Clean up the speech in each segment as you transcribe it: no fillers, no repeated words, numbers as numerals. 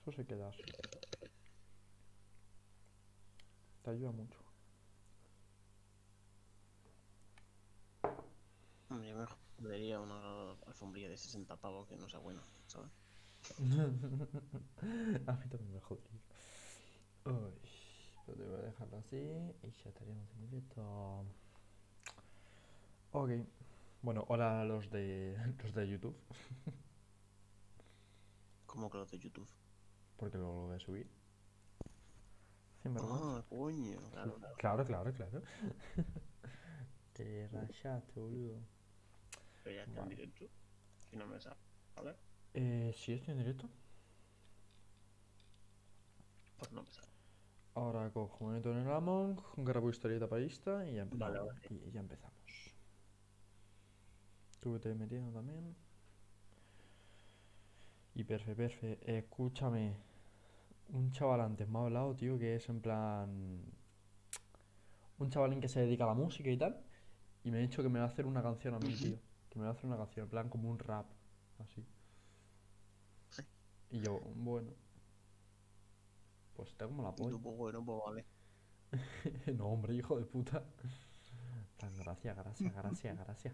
Eso se queda así. Te ayuda mucho. Hombre, yo me jodería una alfombrilla de 60 pavos que no sea buena, ¿sabes? A mí también me jodería. Uy, pero te voy a dejarlo así y ya estaríamos en directo. Ok. Bueno, hola a los de los de YouTube, Como que los de YouTube. porque luego lo voy a subir. Sin vergüenza. Ah, coño, claro, claro. Claro, claro, claro. Te rayaste, boludo. Pero ya está en Vale. directo. Si no me sale. ¿Sí estoy en directo? Pues no me sale. Ahora cojo, me meto en el Among, grabo historieta para Insta y ya, no, Vale, vale. y ya empezamos. Tú vete metiendo también. Y perfe. Escúchame. Un chaval antes me ha hablado, tío, que es en plan. Un chavalín que se dedica a la música y tal. Y me ha dicho que me va a hacer una canción a mí, Ujú. tío. Que me va a hacer una canción, en plan como un rap. Así. Sí. Y yo, bueno, pues tengo como la Y polla. tú, pues bueno, pues vale. No, hombre, hijo de puta. En plan, gracias.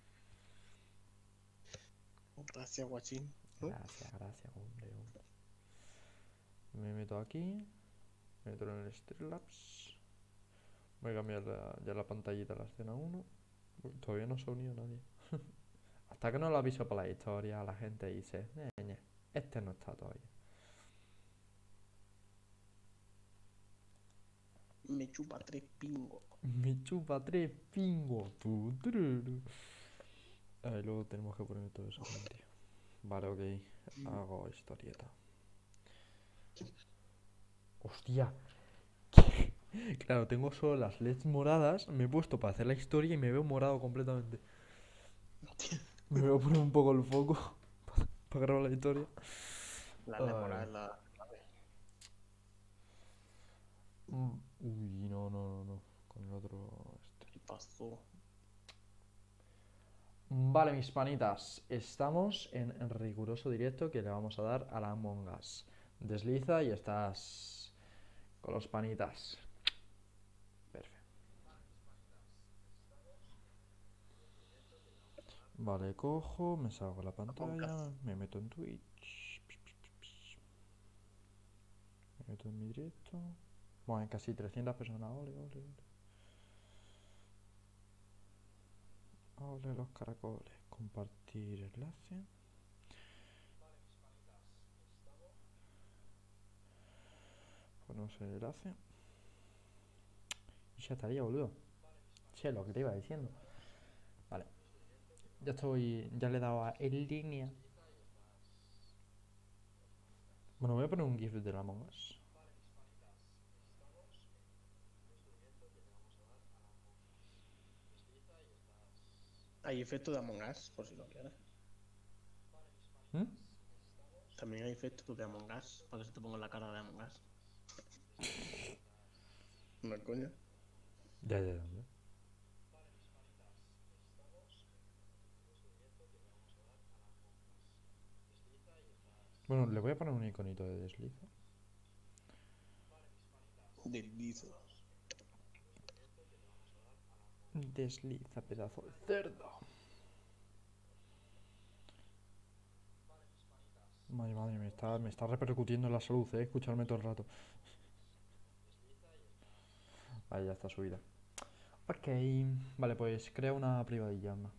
Gracias, guachín. ¿No? Gracias, hombre. Me meto aquí. Me meto en el Streamlabs. Voy a cambiar ya la pantallita a la escena 1. Uy, todavía no se ha unido nadie. Hasta que no lo aviso por la historia, la gente dice, este no está todavía. Me chupa tres pingos. Me chupa tres pingos. Ahí luego tenemos que poner todo eso bien, tío. Vale, ok. Hago historieta. Hostia. Claro, tengo solo las LEDs moradas. Me he puesto para hacer la historia y me veo morado completamente. Me voy a poner un poco el foco para grabar la historia. La Ay. demora es la. Uy, no. Con el otro. Este. ¿Qué pasó? Vale, mis panitas. Estamos en riguroso directo que le vamos a dar a la Among Us. Desliza y estás con los panitas. Perfecto. Vale, cojo, me salgo la pantalla, Podcast. me meto en Twitch, me meto en mi directo. Bueno, hay casi 300 personas. Ole. Ole los caracoles. Compartir enlace. Ponemos el enlace. Y ya estaría, boludo. Sí, es lo que te iba diciendo. Vale. Ya le he dado a en línea. Bueno, voy a poner un GIF de la Among Us. Hay efecto de Among Us, por si lo quieres. ¿Mm? También hay efecto de Among Us, para que se te ponga la cara de Among Us. No es coña. Ya. Bueno, le voy a poner un iconito de desliza. Deslizo. Desliza, pedazo de cerdo. Madre, me está repercutiendo en la salud, escucharme todo el rato. Ahí ya está subida. Ok, vale, pues crea una privadilla, anda.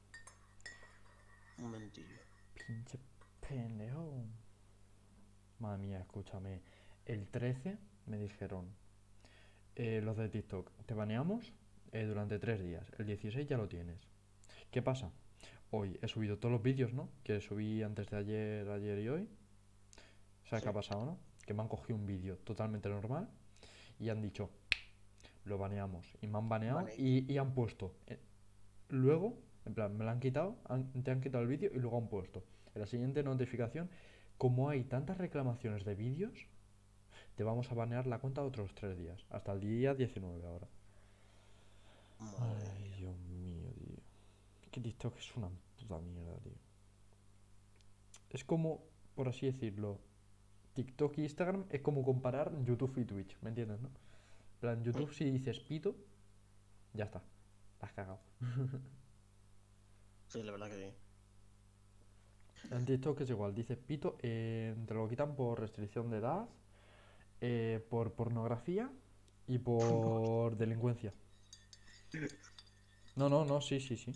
Un momentillo. Pinche pendejo. Madre mía, escúchame. El 13 me dijeron, los de TikTok, te baneamos durante 3 días. El 16 ya lo tienes. ¿Qué pasa? Hoy he subido todos los vídeos, ¿no? Que subí antes de ayer y hoy. ¿Sabes qué ha Sí. pasado, no? Que me han cogido un vídeo totalmente normal y han dicho, lo baneamos. Y me han baneado Vale. y han puesto. Luego, en plan, me lo han quitado, te han quitado el vídeo y luego han puesto. En la siguiente notificación, como hay tantas reclamaciones de vídeos, te vamos a banear la cuenta otros 3 días. Hasta el día 19 ahora. Madre Ay, mía. Dios mío, tío. Que TikTok es una puta mierda, tío. Es como, por así decirlo, TikTok e Instagram es como comparar YouTube y Twitch, ¿me entiendes, no? En plan, YouTube si dices pito, ya está, la has cagado. Sí, la verdad que En TikTok es igual, dices pito, te lo quitan por restricción de edad, por pornografía y por delincuencia. No, no, no, sí, sí, sí.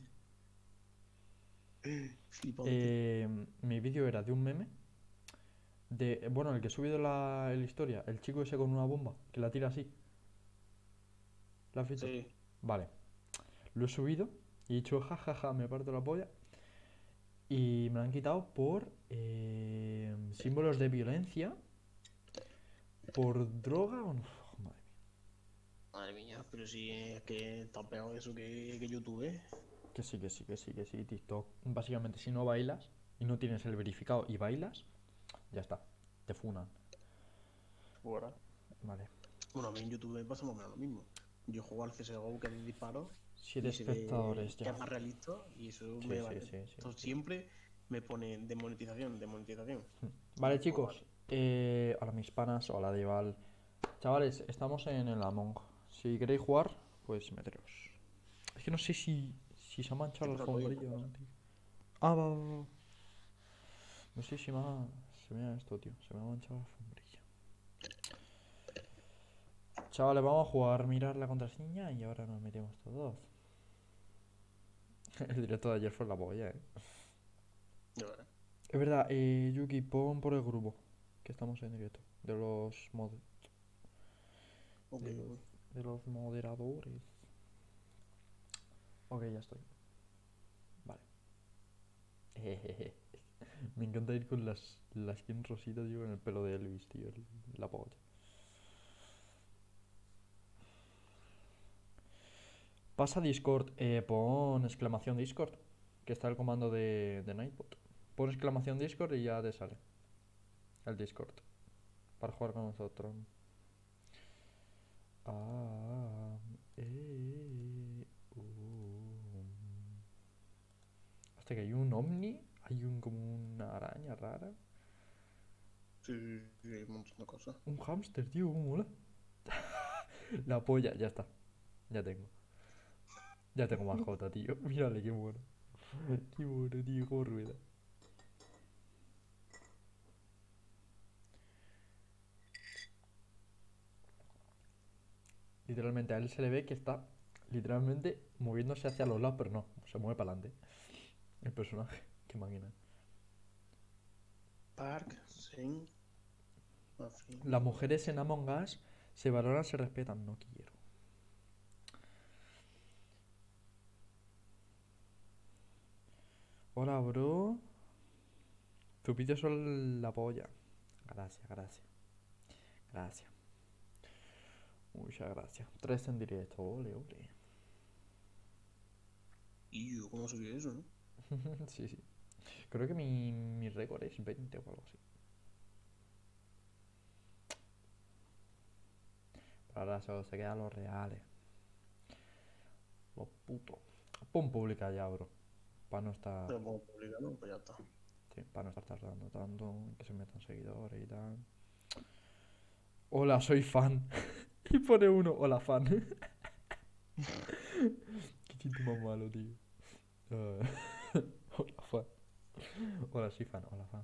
sí. Flipante. Mi vídeo era de un meme, bueno, el que he subido la historia, el chico ese con una bomba, que la tira así, ¿la has visto? Sí. Vale, lo he subido y he dicho jajaja, me parto la polla. Y me lo han quitado por símbolos de violencia, por droga o no. Madre mía. Madre mía, pero sí es que está peor eso que YouTube, ¿eh? Que sí, que sí, que sí, que sí. TikTok, básicamente, si no bailas y no tienes el verificado y bailas, ya está, te funan. Fuera. Vale. Bueno, a mí en YouTube me pasa más o menos lo mismo. Yo juego al CSGO que es de disparos 7 y se ve espectadores que ya. es más realista y eso Sí, me sí, vale. sí, sí, Entonces sí. siempre me pone demonetización, demonetización. Vale, Y pues chicos. vale. Hola, mis panas. Hola, Dival. Chavales, estamos en el Among. Si queréis jugar, pues meteros. Es que no sé si se ha manchado Te la paso el código alfombrilla por o casa. no, tío. Ah, va, va, va. No sé si se me ha esto, tío. Se me ha manchado la alfombrilla. Chavales, vamos a jugar, mirar la contraseña y ahora nos metemos todos. El directo de ayer fue la polla, De verdad. Es verdad, Yuki, pon por el grupo que estamos en directo. De los, Ok, de los, ok. de los moderadores. Ok, ya estoy. Vale. Me encanta ir con la skin rosita, tío, en el pelo de Elvis, tío. La polla. Pasa Discord, pon exclamación Discord, que está el comando de Nightbot. Pon exclamación Discord y ya te sale el Discord para jugar con nosotros. Ah, Hasta que hay un ovni, hay como una araña rara. Sí, sí, sí, hay un montón de cosas. Un hámster, tío, cómo mola. La polla, ya está. Ya tengo. Ya tengo mascota, tío. Mírale, qué bueno. Qué bueno, tío, cómo rueda. Literalmente a él se le ve que está literalmente moviéndose hacia los lados, pero no, se mueve para adelante. El personaje, qué máquina. Park, Sen, Mafia. Las mujeres en Among Us se valoran, se respetan. No quiero. Hola, bro. Tus vídeos son la polla. Gracias, gracias. Gracias. Muchas gracias. 3 en directo. Ole, ole. Y yo, ¿cómo subí eso, no? Sí, sí. Creo que mi récord es 20 o algo así. Pero ahora solo se quedan los reales. Los putos. Pon pública ya, bro. Para no estar. Pero como publicar, ¿no? Pues ya está. Sí, para no estar tardando tanto. Que se metan seguidores y tal. Hola, soy fan. Y pone uno. Hola, fan. Qué chiste más malo, tío. Ah, hola, fan. Hola, soy fan. Hola, fan.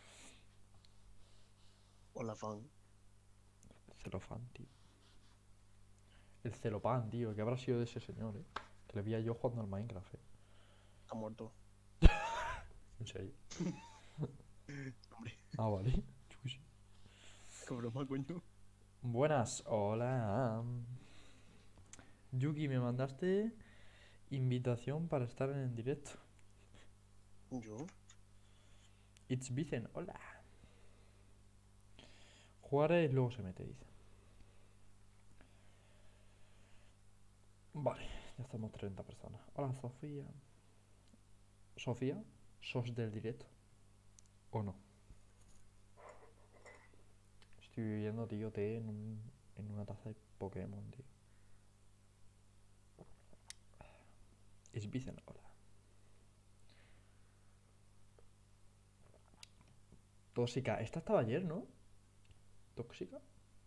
Hola, fan. Celofán, tío. El celopan, tío. ¿Qué habrá sido de ese señor, eh? Que le veía yo jugando al Minecraft, eh. Está muerto. En serio. Hombre, Ah, vale. Chusi. qué broma, coño. Buenas. Hola. Yuki, me mandaste invitación para estar en el directo. Yo. It's Vicen. Hola. Jugaré y luego se mete, dice. Vale, ya estamos 30 personas. Hola, Sofía. ¿Sofía? ¿Sos del directo? ¿O no? Estoy viviendo, tío, té en una taza de Pokémon, tío. Es Vicen, hola. Tóxica. Esta estaba ayer, ¿no? ¿Tóxica?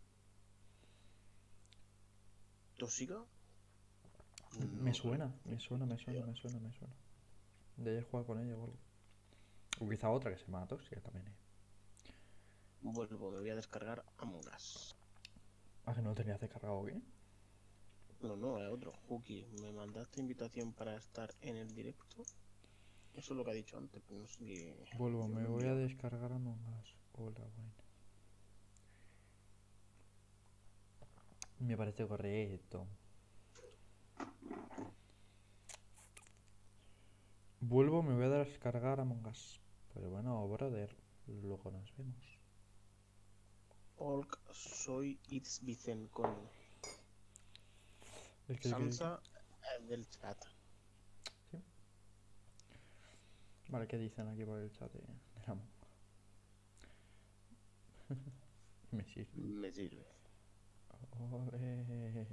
¿Tóxica? Me No creo. suena, me suena, me suena, me suena, me suena. De ayer jugar con ella o algo. O quizá otra que se llama tóxica también, eh. Vuelvo, me voy a descargar Among Us. Ah, que no lo tenías descargado, ¿o qué? No, no, es otro. Juki, me mandaste invitación para estar en el directo. Eso es lo que ha dicho antes, pero no sé qué. Vuelvo, Yo me lo he voy a enviado. descargar Among Us. Hola, bueno. Me parece correcto. Vuelvo, me voy a descargar Among Us. Pero bueno, brother, luego nos vemos. Olk, soy It's Vicen con El que. Sansa del chat. ¿Sí? Vale, ¿qué dicen aquí por el chat de Among Us? Me sirve. Me sirve. Ole.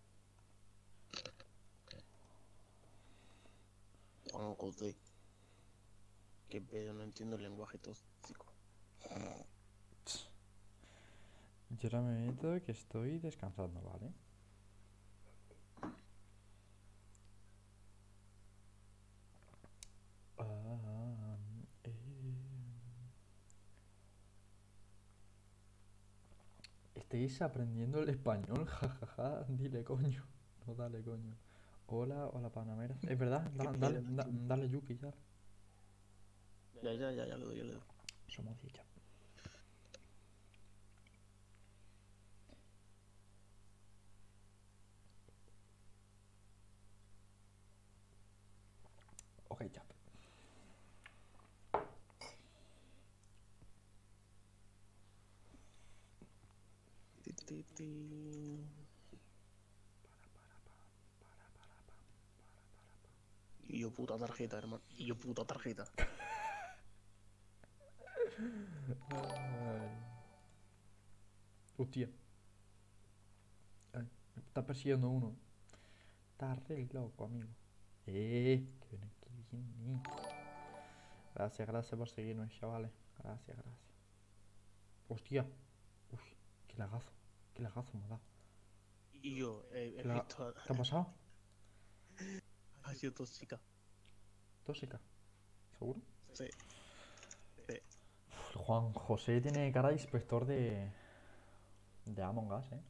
Juan José. Qué pedo, no entiendo el lenguaje tóxico. Yo ahora me meto que estoy descansando, ¿vale? Ah, eh. ¿Estáis aprendiendo el español? Jajaja, dile coño. No, dale coño. Hola, hola Panamera. Es verdad, Qué dale, pedo, no entiendo. dale Yuki ya. Ya le doy, ya le doy. Somos 10 ya. Ok, ya. Ti, ti, ti. Y yo puta tarjeta, hermano. Y yo puta tarjeta. Ay. Hostia. Ay, me está persiguiendo uno. Está re loco, amigo. Que viene, que viene. Gracias, gracias por seguirme, chavales. Gracias, gracias. Hostia. Uy, qué lagazo me ha dado. Y yo he ¿Qué, visto ¿Qué ha pasado? ha sido tóxica. Tóxica, ¿seguro? Sí, sí. Juan José tiene cara de inspector de Among Us, ¿eh?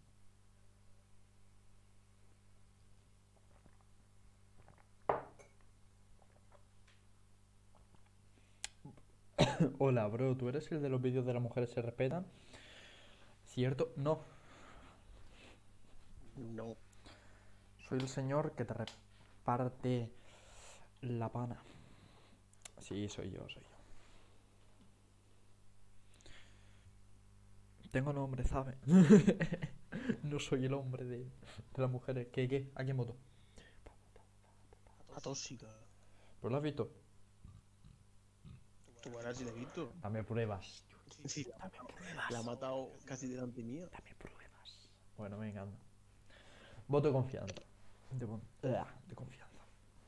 Hola, bro, ¿tú eres el de los vídeos de las mujeres se respetan? ¿Cierto? No, No. soy el señor que te reparte la pana. Sí, soy yo, soy yo. Tengo nombre, ¿sabes? No soy el hombre de las mujeres. ¿Qué? ¿A quién voto? A tóxica. ¿Pero lo has visto? Tú verás si la he visto. Dame pruebas. Sí, Dame la ha pruebas. matado casi delante mía. Dame pruebas. Bueno, venga, anda. Voto de confianza. De confianza.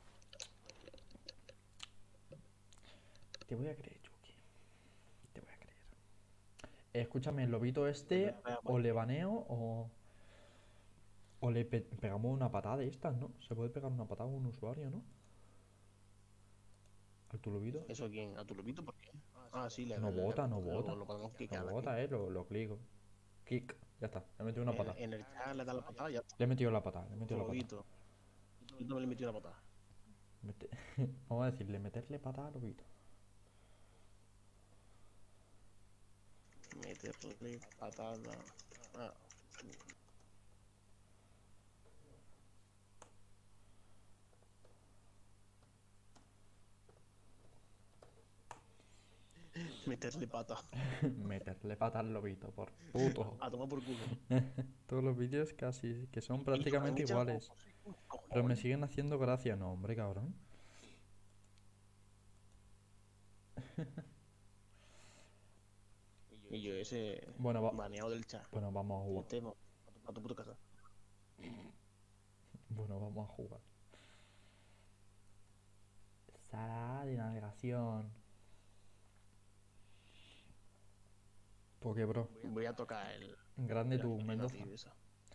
Te voy a creer, Yuki. Te voy a creer. Escúchame, el lobito este, o le baneo o le pegamos una patada de estas, ¿no? Se puede pegar una patada a un usuario, ¿no? Al tu lobito. ¿Eso a quién? ¿A tu lobito? ¿Por qué? Ah, sí, No vota, no vota. lo podemos No quicar aquí. vota, lo clico. Kick. Ya está. Le he metido una patada. En el chat le da la patada y ya está. Le he metido la patada. Le he Tu metido la patada. lobito. Yo también le metí una patada. Vamos a decirle, meterle patada al lobito. Meterle patada. Ah. Meterle pata. Meterle patada al lobito, por puto. A tomar por culo. Todos los vídeos casi que son Y lo han prácticamente echado con iguales. José. Pero me Cojones. siguen haciendo gracia. No, hombre, cabrón. Y yo ese Bueno, baneado del chat. bueno, vamos a jugar. Temo. A tu puta casa. Bueno, vamos a jugar. Sala de navegación. ¿Por qué, bro? Voy a tocar el... Grande la tú, Arena Mendoza. Tivesa.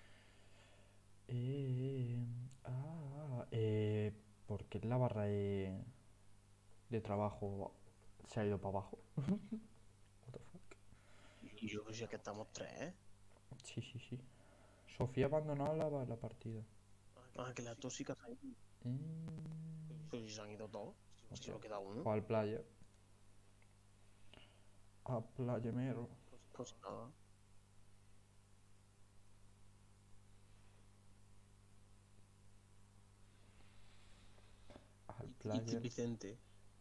Eh, ah, ¿Por qué la barra de trabajo se ha ido para abajo? What the fuck? Y yo sé que estamos tres, ¿eh? Sí, sí, sí. Sofía abandonó la partida. Ah, que la tóxica se ha ido. Pero si se han ido todos. Si solo queda uno. O al playa. A playemero. Pues nada. Al Y player. Vicente.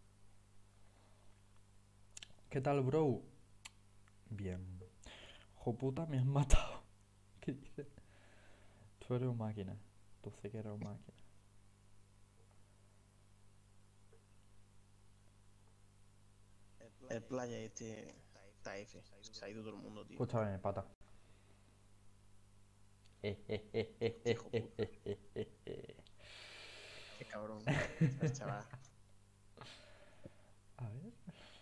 ¿Qué tal, bro? Bien. Joputa, me has matado. ¿Qué dices? Tú eres un máquina. Tú sé que eres un máquina. El playa este... Está F. Se ha ido todo el mundo, tío. Escúchame, pata. Hijo puta. Qué cabrón. El chaval. A ver.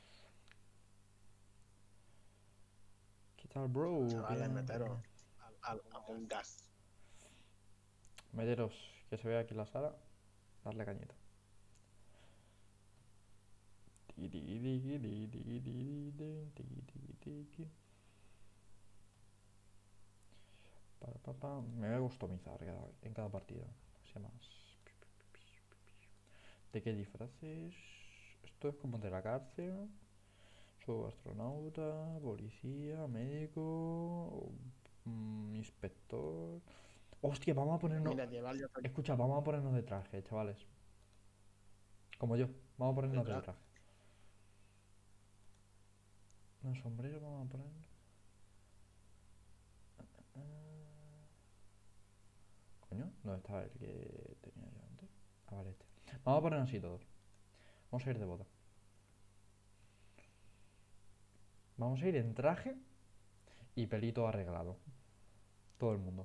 ¿Qué tal, bro? Chaval, Bien, meteros bien. a un gas. Meteros, que se vea aquí la sala. Darle cañita. Me voy a customizar en cada partida. Así más. ¿De qué disfraces? Esto es como de la cárcel. Soy astronauta, policía, médico, inspector. Hostia, vamos a ponernos. Mira, llevar ya Escucha, vamos a ponernos de traje, chavales. Como yo, vamos a ponernos de detrás. traje. Los sombreros vamos a poner. Coño, ¿dónde estaba el que tenía yo antes? Ah, vale, este. Vamos a ponernos así todos. Vamos a ir de boda. Vamos a ir en traje y pelito arreglado. Todo el mundo.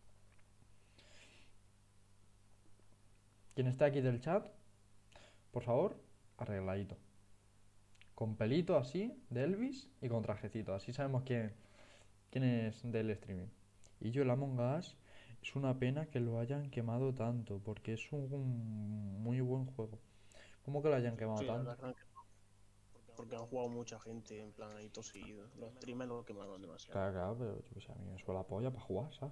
Quien está aquí del chat, por favor, arregladito. Con pelito así, de Elvis, y con trajecito. Así sabemos quién es del streaming. Y yo el Among Us es una pena que lo hayan quemado tanto, porque es un muy buen juego. ¿Cómo que lo hayan quemado Sí, la tanto? verdad que porque han jugado mucha gente en plan ahí todo seguido. Los streamers lo quemaron demasiado. Claro, claro, pero yo que sé, a mí me suena la polla para jugar, ¿sabes?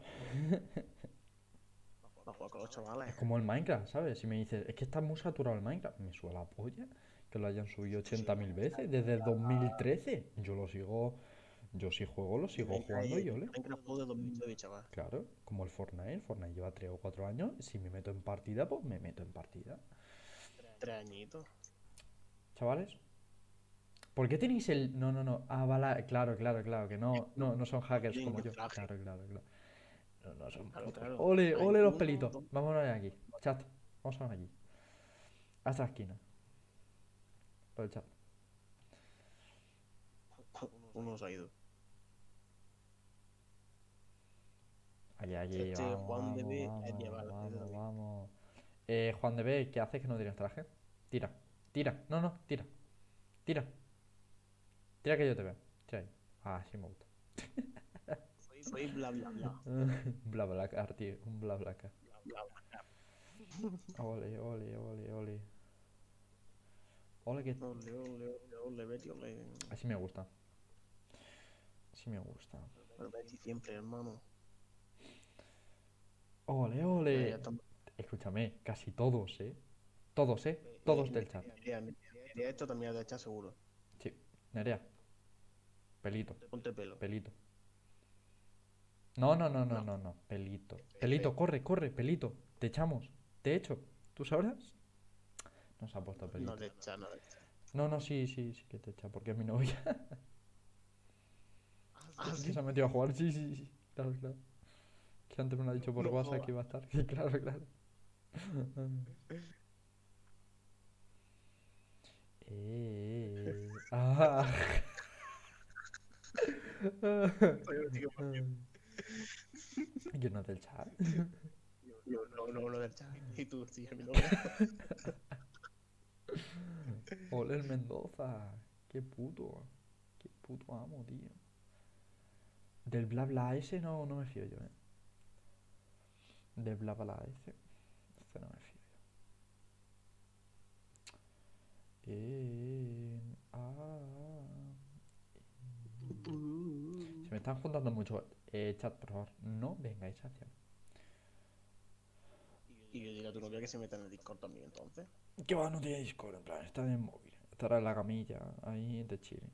Para jugar con los Es chavales. como el Minecraft, ¿sabes? Si me dices, es que está muy saturado el Minecraft, me suena la polla que lo hayan subido Sí, 80.000 veces desde el 2013. Yo lo sigo, yo si juego, lo sigo jugando y ole. Minecraft juego de 2009, chaval. Claro, como el Fortnite. El Fortnite lleva 3 o 4 años. Si me meto en partida, pues me meto en partida. 3 añitos. Chavales, ¿por qué tenéis el...? No, no, no. Ah, vale, claro, claro, claro, que no son No hackers tienen como el yo. traje. Claro, claro, claro. No, no son Claro, putos. claro. Ole, Hay ole los uno, pelitos. dos, Vámonos de aquí. Chat, vamos aquí. A esta esquina. Por el chat. uno se ha ido. Aquí, Este vamos, Juan de vamos, B es vamos, llevar, es de vamos, David. vamos. Juan de B, ¿qué haces que no tienes traje? Tira, tira. No, no, tira. Tira. Tira que yo te veo. Tira ahí. Ah, sí me gusta. Soy bla bla bla. BlaBlaCar, tío. Un BlaBlaCar. Bla, Ole, ole, ole, ole. Ole que... bla. Ole, ole, ole, ole, Betty, ole. Así me gusta. Así me gusta. Pero Betty siempre, hermano. Ole, Mira, ya ole. estamos. Escúchame, casi todos, ¿eh? Todos, ¿eh? Todos del chat. Mira, esto también es de echar seguro. Sí. Nerea. Pelito. Ponte pelo. Pelito. No, no, no, no, No, no, no. Pelito. F. Pelito, corre, corre, pelito. Te echamos. Te echo. ¿Tú sabrás? Nos ha puesto No pelito. de echar, no de echar. No, no, sí, sí, sí que te echa, porque es mi novia. Ah, Que se sí. ha metido a jugar, sí, sí, sí. Claro, claro. Que antes me lo ha dicho por No WhatsApp jodas. que iba a estar. Sí, claro, claro. Ah. Soy el tío más Yo no del chat. Yo no lo del chat. Y tú, sí, mi novia. Ole el Mendoza. Qué puto. Qué puto amo, tío. Del bla bla ese no me fío yo, ¿eh? Del bla bla ese no me fío. Se me están juntando mucho. Chat, por favor, no vengáis hacia mí. Y yo digo a tu novia que se meta en el Discord también, entonces. ¿Qué va? No tiene Discord, en plan, está en el móvil. Estará en la camilla, ahí de chile.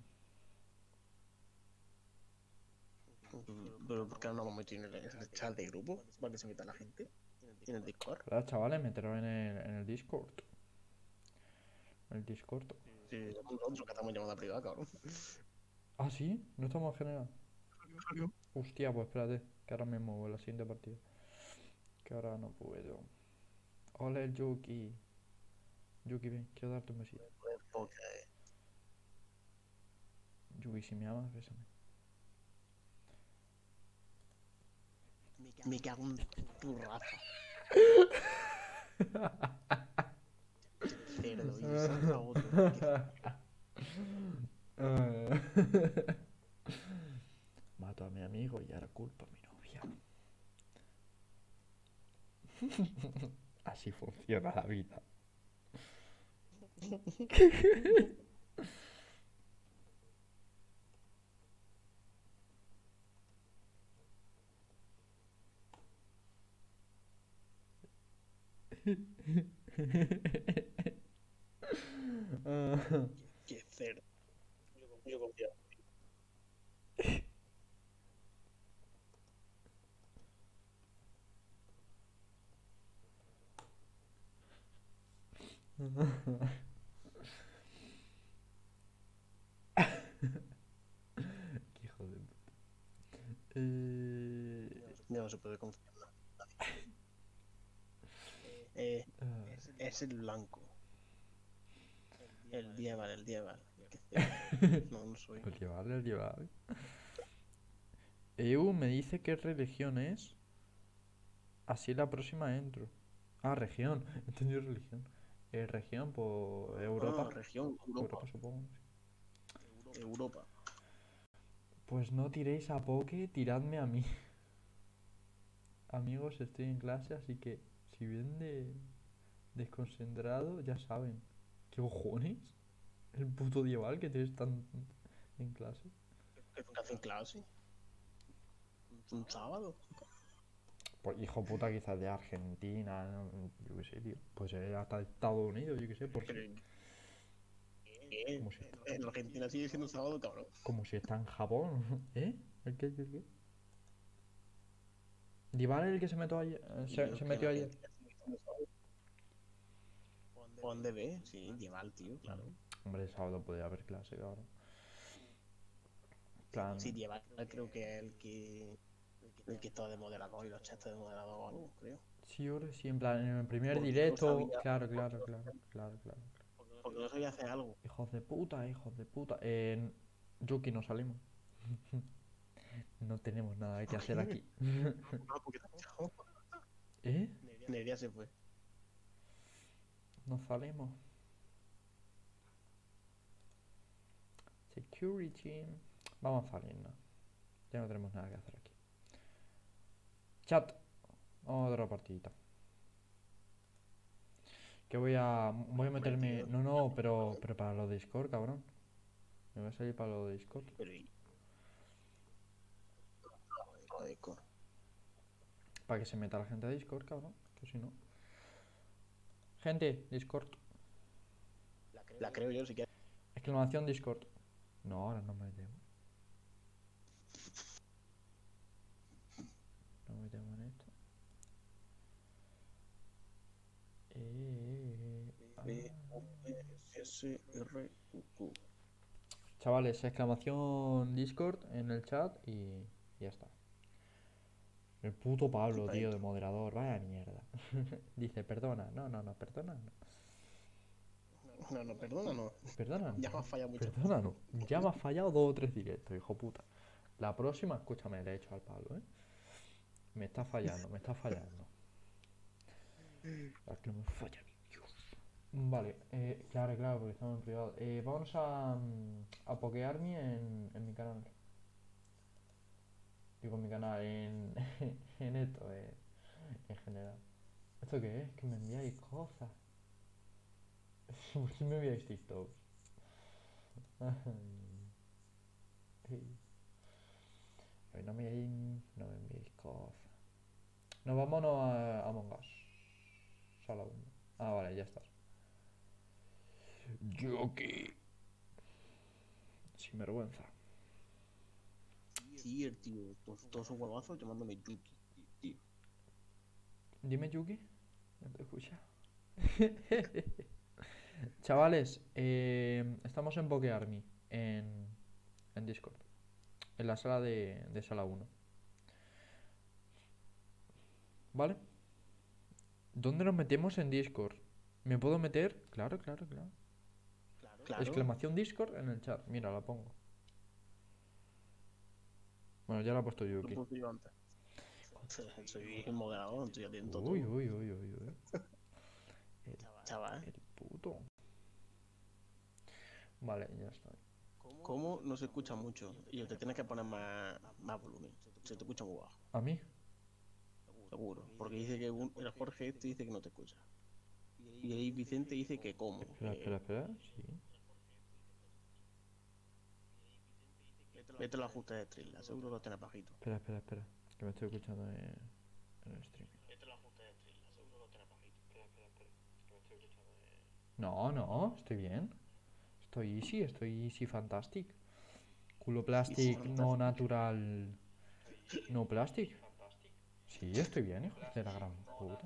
Pero ¿por qué no nos vamos a meter en el chat de grupo? Para que se meta la gente en el Discord. ¿Verdad, chavales? Meteros en el Discord. El Discord. Sí, nosotros que estamos llamando a privada, cabrón. Ah, ¿sí? ¿No estamos en general? Hostia, pues espérate, que ahora me muevo en la siguiente partida. Que ahora no puedo. Hola, el Yuki. Yuki, ven, quiero darte un besito. Porque Yuki, si me amas, bésame. me cago en tu raza. Cerdo, y esa otra. Mato a mi amigo y ahora culpo a mi novia. Así funciona la vida. Qué cerdo. Yo confío. Qué hijo de puta. Ya no se puede confiar en nadie. Es el blanco. El Dieval. Qué cerdo. No soy. El llevar. EU me dice qué religión es. Así la próxima entro. Ah, región. Entendí religión. Región, por Europa. Región, Europa, supongo. Europa. Pues no tiréis a Poke, tiradme a mí. Amigos, estoy en clase, así que si ven desconcentrado, ya saben. ¿Qué cojones? El puto Dieval que tienes tan en clase. ¿Qué hacen clase? ¿Un sábado? Pues hijo puta, quizás de Argentina, ¿no? Yo qué sé, tío. Pues hasta de Estados Unidos, yo qué sé, por Pero, si. ¿qué? En Argentina sigue siendo sábado, cabrón. Como si está en Japón. ¿Eh? ¿El qué? ¿El qué? Dybala es el que se metió ayer. Se metió ayer. Juan de B, sí, Dieval, tío, claro. Hombre, el sábado podía haber clase, cabrón. Plan. Sí, Dieval creo que es el que está de moderador y los chats de moderador o algo, creo. Sí, ahora sí, en plan, en el primer Porque no directo. sabía, Claro. porque no sabía hacer algo. Hijos de puta, hijos de puta. Yuki, no salimos. No tenemos nada que hacer aquí. Ah, porque te has echado. ¿Eh? Nerea se fue. No salimos. Security. Vamos a salirnos. Ya no tenemos nada que hacer aquí. Chat. Otra partidita. Que voy a meterme. No, pero para lo de Discord, cabrón. Me voy a salir para lo de Discord. Pero joder, Para que se meta la gente a Discord, cabrón. Que si no. Gente, Discord. la creo yo, si quieres. Exclamación Discord. No, ahora no me metemos. No me metemos en esto. B-O-S-R-U-Q. Chavales, exclamación Discord en el chat y ya está. El puto Pablo, tío, de moderador. Vaya mierda. Dice, perdona. No, perdona. No, perdona, no. Perdona. Ya me has fallado mucho. Perdona, no. Ya me has fallado 2 o 3 directos, hijo puta. La próxima, escúchame, le he hecho al Pablo, ¿eh? Me está fallando. Es que me falla, mi Dios. Vale, claro, porque estamos en privado. Vamos a pokearme en mi canal. Digo mi canal en, en esto, en general. ¿Esto qué es? Que me enviáis cosas. ¿Por qué me enviáis TikToks? Ay, no me enviéis cosas. Nos vámonos a Among Us. Sala 1. Ah, vale, ya estás. Yoki. Sin vergüenza. Sí, el tío, todos esos huevazos llamándome Yuki, tío. Dime, Yuki. ¿No te escucha? Chavales, estamos en Poke Army. En Discord. En la sala de sala 1. ¿Vale? ¿Dónde nos metemos en Discord? ¿Me puedo meter? Claro, claro, claro. Claro, Exclamación Discord en el chat. Mira, la pongo. Bueno, ya la ha puesto lo Yuki. puse yo antes. Soy moderador, no estoy atento a Uy, todo. uy, uy, uy, uy. El, Chaval, el puto. Vale, ya está. ¿cómo no se escucha mucho? Y te tienes que poner más volumen. Se te escucha muy bajo, ¿A mí? seguro. Porque dice que el Jorge este dice que no te escucha. Y el Vicente dice que cómo. Espera, espera, espera. Sí. Vete a los ajustes de Trilla, seguro que lo tienes bajito. Espera, espera, espera. Que me estoy escuchando en el streaming. No, no, estoy bien. Estoy easy fantastic. Culo plastic, no Fantástico. natural, no plastic. Sí, estoy bien, hijo de la gran puta.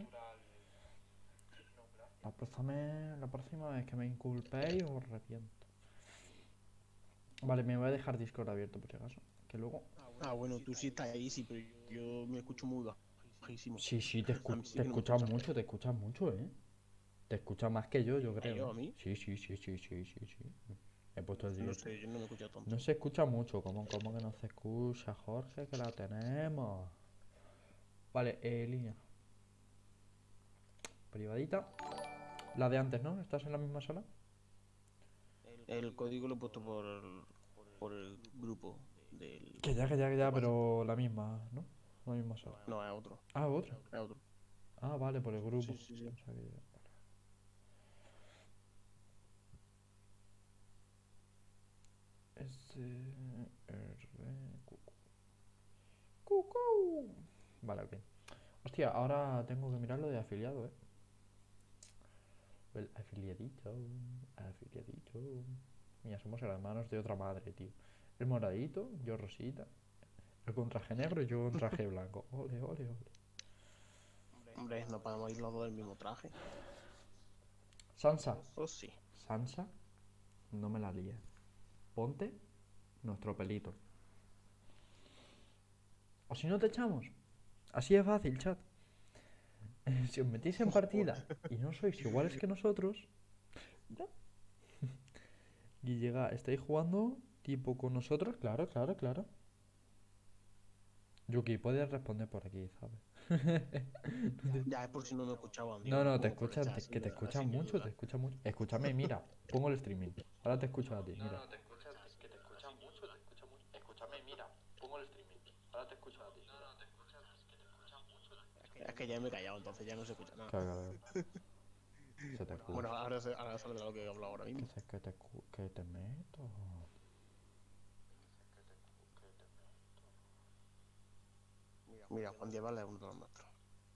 La próxima vez que me inculpéis os reviento. Vale, me voy a dejar Discord abierto por si acaso. Que luego... Ah, bueno, tú sí estás ahí, sí, pero yo me escucho muy bajísimo. Sí, sí, A mí sí te que no me escuchas escucha. mucho, te escuchas mucho, ¿eh? Te escuchas más que yo ¿A creo, yo, ¿eh? a mí? Sí, sí, sí, sí, sí, sí, sí. He puesto el No directo. sé, yo no me escucho No tanto. se escucha mucho, ¿cómo que no se escucha, Jorge? Que la tenemos. Vale, línea. Privadita. La de antes, ¿no? ¿Estás en la misma sala? El código lo he puesto por el grupo del Que ya, WhatsApp. pero la misma, ¿no? La misma sala. No, es otro, Ah, otra. es otro. Ah, vale, por el grupo. Sí, sí, sí. Pensaba que ya- S R Q Cucú. Vale, ok. Hostia, ahora tengo que mirar lo de afiliado, El afiliadito. Afiliadito. Mira, somos hermanos de otra madre, tío. El moradito, yo rosita. El con traje negro y yo con traje blanco. Ole, ole, ole. Hombre, no podemos ir los dos del mismo traje. Sansa. Oh, sí. Sansa, no me la líes. Ponte nuestro pelito. O si no te echamos. Así es fácil, chat. Si os metís en partida y no sois iguales que nosotros, ya. Y llega, estáis jugando tipo con nosotros, claro, claro, claro. Yuki, puedes responder por aquí, ¿sabes? Ya es por si no me escuchaban, No, digo, lo no, te pongo por el escuchan, chat, que te así escuchan ni mucho, te duda. escuchan mucho. Escúchame, mira, pongo el streaming. Ahora te escucho a ti, mira. Escúchame, mira, pongo el streaming. Ahora te escucho a ti, mira. Es que ya me he callado, entonces ya no se escucha nada. Claro, claro, claro. Se te escucha. Bueno, ahora saldrá lo que he hablado ahora mismo. Que te meto. Mira, Juan Diego es uno de los nuestros.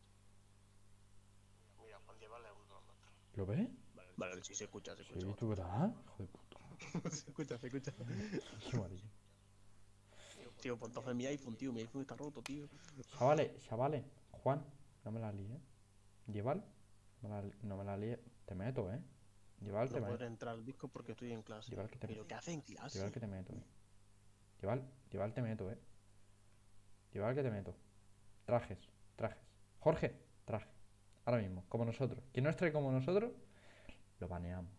¿Lo ves? Vale, sí se escucha Sí, bastante. tú verás. Hijo de puta. Se escucha, se escucha. Qué marido. Tío, pues entonces mi iPhone, tío, mi iPhone está roto, tío. Chavales. Juan, no me la líes. Lleval, no me la líes. Te meto, Lleval, te No meto. podré entrar al disco porque estoy en clase. Lleval que te ¿Pero meto. qué hace en Lleval clase? que te meto, Lleval te meto, Lleval que te meto. Trajes. Jorge, traje. Ahora mismo, como nosotros. Quien no esté como nosotros, lo baneamos.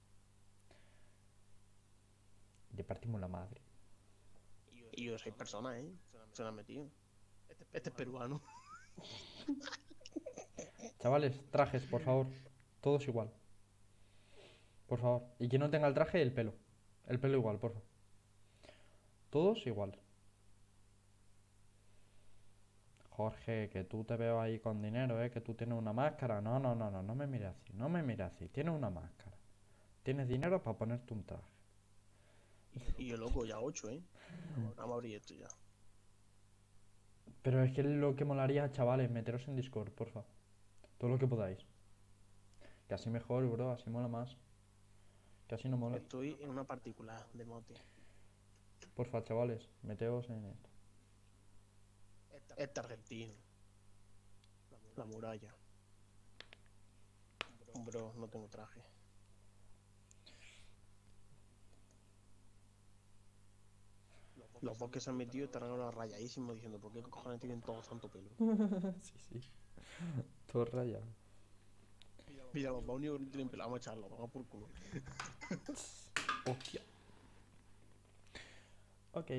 Le partimos la madre. Y yo soy persona, se la han metido. Este es peruano. Chavales, trajes, por favor. Todos igual. Por favor. Y quien no tenga el traje, el pelo. El pelo igual, por favor. Todos igual. Jorge, que tú te veo ahí con dinero, que tú tienes una máscara. No, no, no, no, no me mires así, no me mires así. Tienes una máscara. Tienes dinero para ponerte un traje. Y yo, loco, ya 8, ¿eh? Vamos a abrir esto ya. Pero es que lo que molaría, chavales, meteros en Discord, porfa. Todo lo que podáis. Que así mejor, bro, así mola más. Que así no mola. Estoy en una particular de mote. Porfa, chavales, meteos en esto. Este argentino. La muralla. Bro, no tengo traje. Los dos que se han metido estarán ahora rayadísimos diciendo ¿por qué cojones tienen todos tanto pelo? Sí, sí. Todo rayado. Mira, los dos únicos que no tienen pelo, vamos a echarlo, vamos por culo. Hostia. Ok.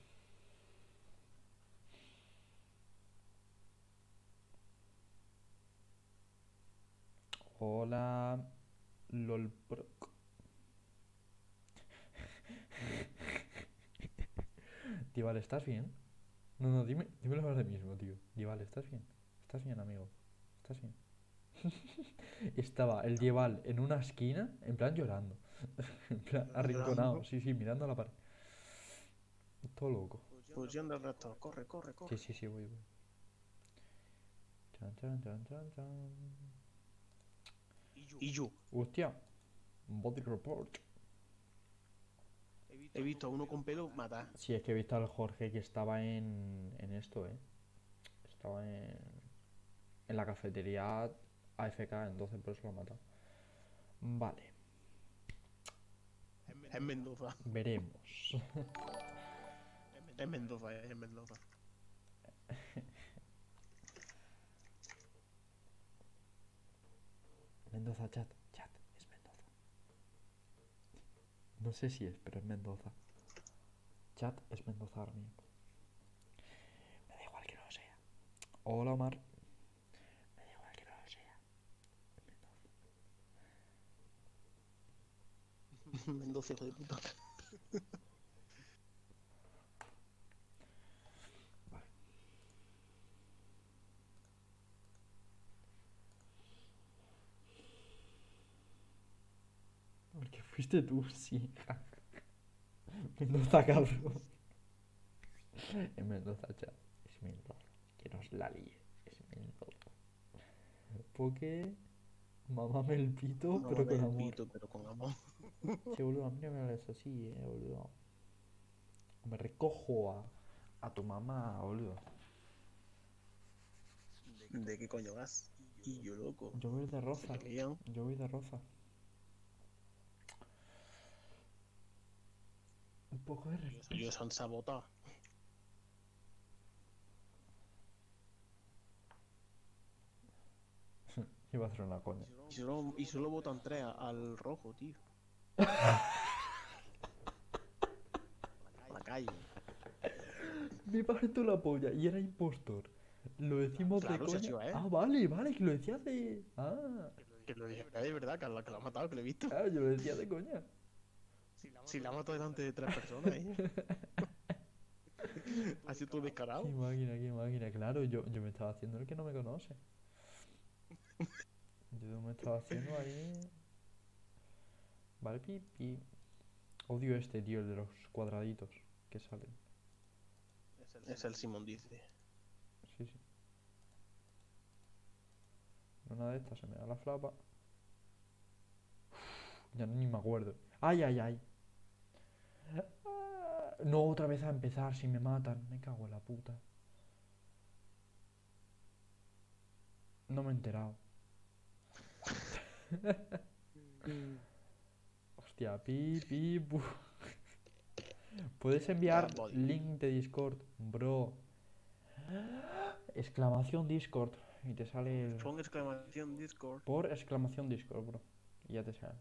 Hola, lolproc. Dival, ¿estás bien? No, no, dímelo ahora mismo, tío. Dival, ¿estás bien? ¿Estás bien, amigo? ¿Estás bien? Estaba el Dival en una esquina, en plan llorando. En plan arrinconado, sí, sí, mirando a la pared. Todo loco. Fusión del resto, corre, corre, corre. Sí, sí, sí, voy. Chan, chan, chan, chan, chan. Y yo, Hostia, body report. he visto a uno con pelo matar. Sí, es que he visto al Jorge que estaba en esto, ¿eh? Estaba en la cafetería AFK, entonces por eso lo ha matado. Vale, Es Mendoza. veremos. Es Mendoza, es Mendoza. Mendoza, chat, es Mendoza. No sé si es, pero es Mendoza. Chat, es Mendoza ahora mismo. Me da igual que no lo sea. Hola, Omar. Me da igual que no lo sea. Es Mendoza. Mendoza, hijo de puta. Vale. Porque fuiste tú, sí. Mendoza, cabrón. Es Mendoza, chat. Es Mendoza. Que nos la líe. Es Mendoza. Porque mamame el pito, No pero mames con el amor. pito, pero con amor. Sí, boludo, a mí no me hables así, boludo. Me recojo a tu mamá, boludo. ¿De qué coño vas? Y yo, loco. Yo voy de Se rosa. pelean. Yo voy de rosa. Un poco de respeto. Ellos han sabotado. Iba a hacer una coña. Y solo votan 3 al rojo, tío. La calle. Me parto la polla y era impostor. Lo decimos Claro, de si ha coña. sido a él. Ah, vale, vale, que lo decías de. Ah, Que lo dije, de verdad, que la ha matado, que lo he visto. claro, yo lo decía de coña. Si la ha matado delante de 3 personas, Ha sido todo descarado. Qué máquina, claro, yo me estaba haciendo el que no me conoce. Yo me estaba haciendo ahí. Vale, pipi. Odio este, tío, el de los cuadraditos que salen. Es el Simón, dice. Sí, sí. En una de estas se me da la flapa. Ya ni me acuerdo. ¡Ay, ay, ay! No, otra vez a empezar, si me matan. Me cago en la puta. No me he enterado. Hostia, pu. ¿Puedes enviar link de Discord? Bro. Exclamación Discord. Y te sale el... Pon exclamación Discord. Por exclamación Discord, bro. Y ya te sale.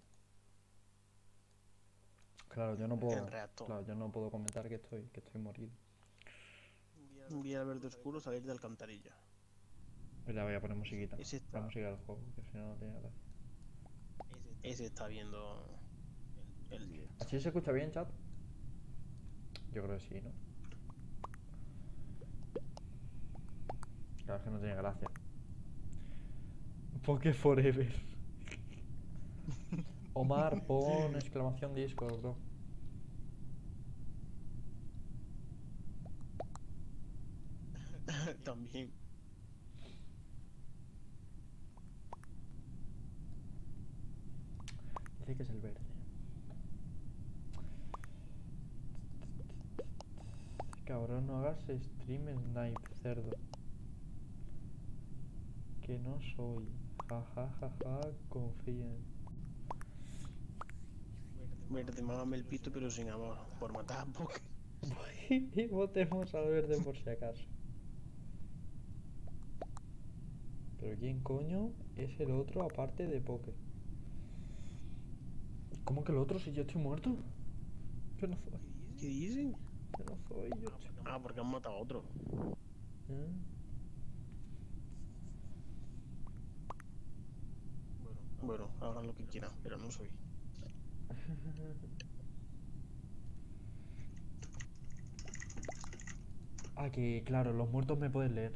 Claro, yo no puedo. Claro, yo no puedo comentar que estoy morido. Un día verde oscuro salir de alcantarilla. Pues ya voy a poner musiquita. Ese está, La música del juego, que si no, no tiene gracia. ese está viendo el directo. ¿Así se escucha bien, chat? Yo creo que sí, ¿no? Claro, es que no tiene gracia. Poke Forever. Omar, pon exclamación Discord, bro. También. Dice que es el verde. Cabrón, no hagas stream snipe, cerdo. Que no soy. Ja, ja, ja, ja, confíen. Mira, te mámame el pito, pero sin amor. Por matar a Poké. Y votemos al verde por si acaso. Pero ¿quién coño es el otro aparte de Poké? ¿Cómo que el otro si yo estoy muerto? Yo no soy. ¿Qué dicen? Yo no soy, yo estoy... Ah, porque han matado a otro. ¿Eh? Bueno, hagan lo que quieran, pero no soy. Ah, que claro, los muertos me pueden leer.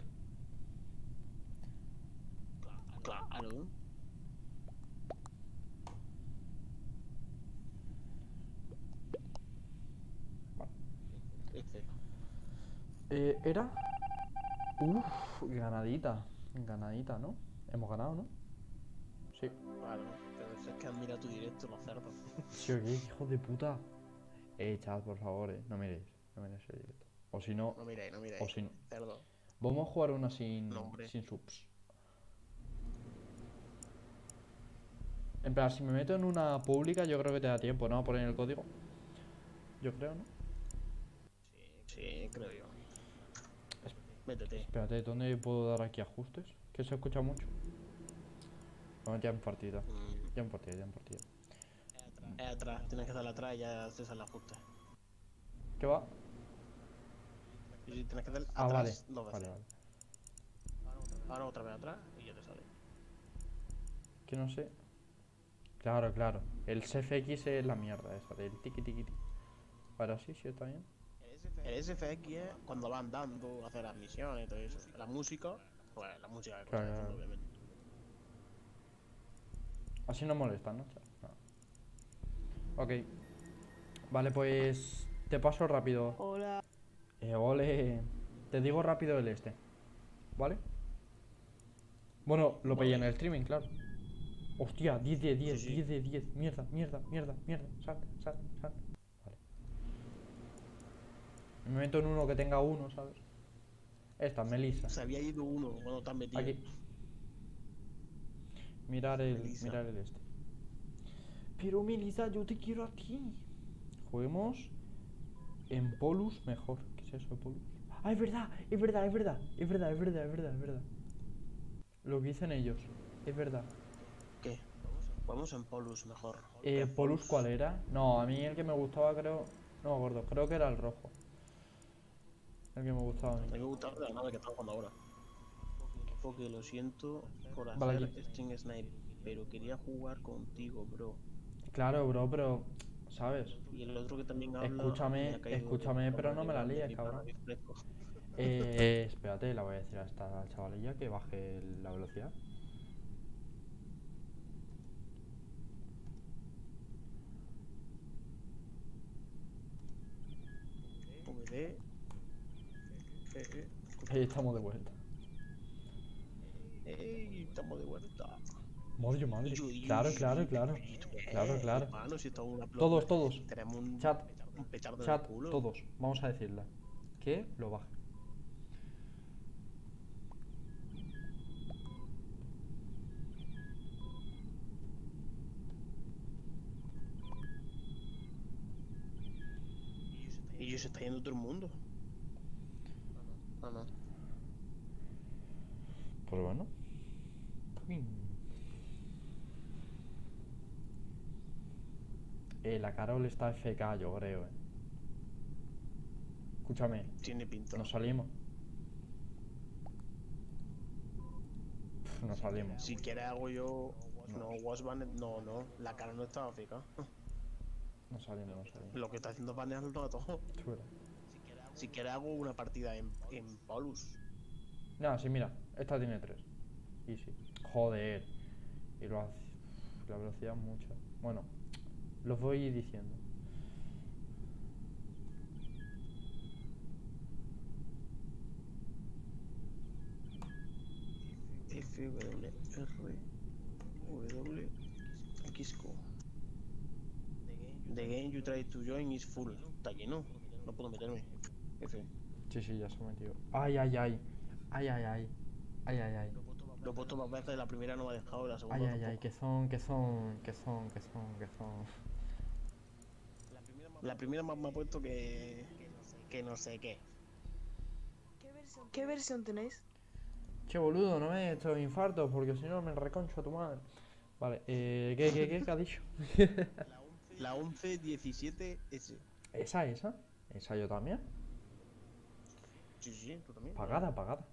Claro. Vale. Este. ¿Era? Uff, ganadita. Ganadita, ¿no? Hemos ganado, ¿no? Sí. Claro, pero eso es que han mirado tu directo, los cerdos. Sí, o qué, hijo de puta. Chat, por favor, no miréis. No miréis el directo. O si no, No miráis, no miráis. o si no. Cerdo. Vamos a jugar una sin, No, hombre. sin subs. En plan, si me meto en una pública, yo creo que te da tiempo, ¿no? A poner el código. Yo creo, ¿no? Sí, creo yo. Métete. Espérate, ¿dónde puedo dar aquí ajustes? Que se escucha mucho. Bueno, ya en partida. Ya en partida, ya en partida. Atrás, tienes que darle atrás y ya haces el ajuste. ¿Qué va? Y tienes que darle Ah, vale. atrás dos veces. Vale. Ahora otra vez atrás y ya te sale. Que no sé. Claro, claro. El SFX es la mierda esa, del tiki tiki tiki. Ahora sí, sí está bien. El SFX es cuando van dando, hacer las misiones y todo eso. La música, pues la música que Claro, está claro. haciendo, obviamente. Así no molesta, ¿no? No. Ok. Vale, pues te paso rápido. Hola. Ole. Te digo rápido el este. ¿Vale? Bueno, lo pillé en el streaming, claro. Hostia, 10 de 10, Sí, sí. 10 de 10. Mierda, mierda, mierda, mierda. Sal, sal, sal. Vale. Me meto en uno que tenga uno, ¿sabes? Esta, Melissa. Se había ido uno cuando te has metido. Aquí. Mirar el Melissa. este. Pero Melissa, yo te quiero a ti. Juguemos en Polus mejor. ¿Qué es eso de Polus? Ah, es verdad, es verdad, es verdad. Es verdad, es verdad, es verdad, es verdad. Lo que dicen ellos. Es verdad. ¿Qué? Vamos en Polus mejor. ¿Polus cuál era? No, a mí el que me gustaba creo... No me acuerdo, creo que era el rojo. El que me gustaba a A mí mí. me gusta la nave que estamos jugando ahora. Porque lo siento por Vale, hacer String Snipe, pero quería jugar contigo, bro. Claro, bro, pero... ¿Sabes? Y el otro que también habla. Escúchame, me ha caído escúchame, como pero no me la grande, líes, mi cabrón. pana bien fresco. Espérate, la voy a decir a esta chavalilla que baje la velocidad. VD. Estamos de vuelta. ¡Ey! Estamos de vuelta. Madre, madre. Claro, claro, claro. Claro, claro. Hermano, si esto es una Todos, todos. tenemos un Chat, pechardo en el chat, culo. todos. Vamos a decirle que lo baje. Y se está yendo todo el mundo. Ah, no. Pues bueno. La Carol está FK, yo creo, Escúchame, Tiene pinta. ¿nos salimos? Nos salimos. Si quieres hago yo. No. No, Wasban, no. La cara no estaba fija. Nos salimos, nos salimos. Lo que está haciendo es banearlo a todos. Chuela. Si quieres hago una partida en Polus. Nada, sí, mira, esta tiene 3. Y sí. Joder. Y lo hace. La velocidad es mucha. Bueno, los voy diciendo. F, W, R, W, XQ. The game you try to join is full. Está lleno. No puedo meterme. F. Sí, sí, ya se ha metido. Ay, ay, ay. Ay, ay, ay. Ay, ay, ay. Lo he puesto más veces, la primera no me ha dejado, la segunda Ay, ay, ay. tampoco. Que son, que son, que son, que son, que son. La primera más me ha puesto que no sé qué. ¿Qué versión tenéis? Che, boludo, no me he hecho infartos porque si no me reconcho a tu madre. Vale, ¿qué ha dicho? La 1117S. ¿Esa? ¿Esa yo también? Sí, sí, tú también. Pagada.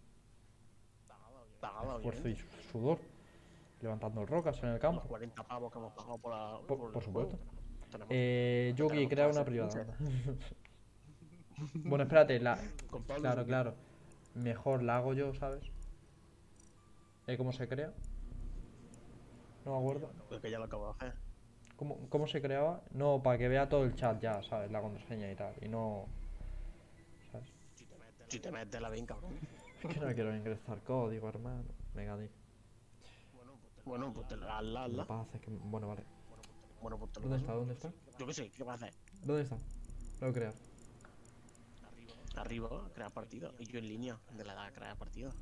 Pagada, Esfuerzo obviamente. y sudor. Levantando rocas en el Los campo. 40 pavos que hemos pagado por Por el supuesto. juego. Yuki, tenemos crea todas una las privada. experiencias. Bueno, espérate, Con Pablo Claro, Suquet. claro. Mejor la hago yo, ¿sabes? ¿Cómo se crea? No me acuerdo. Porque ya lo acabo de hacer. ¿Cómo se creaba? No, para que vea todo el chat ya, ¿sabes? La contraseña y tal. Y no... ¿Sabes? Si te metes la bien, cabrón. Es que no quiero ingresar código, hermano. Venga, di. Bueno, pues te la hazla. Lo que pasa es que... Bueno, vale. Bueno, pues te lo ¿Dónde paso. está? ¿Dónde está? Yo qué sé, ¿qué vas a hacer? ¿Dónde está? Lo voy a crear. Arriba, crear partida. Y yo en línea, de la edad, crear partida.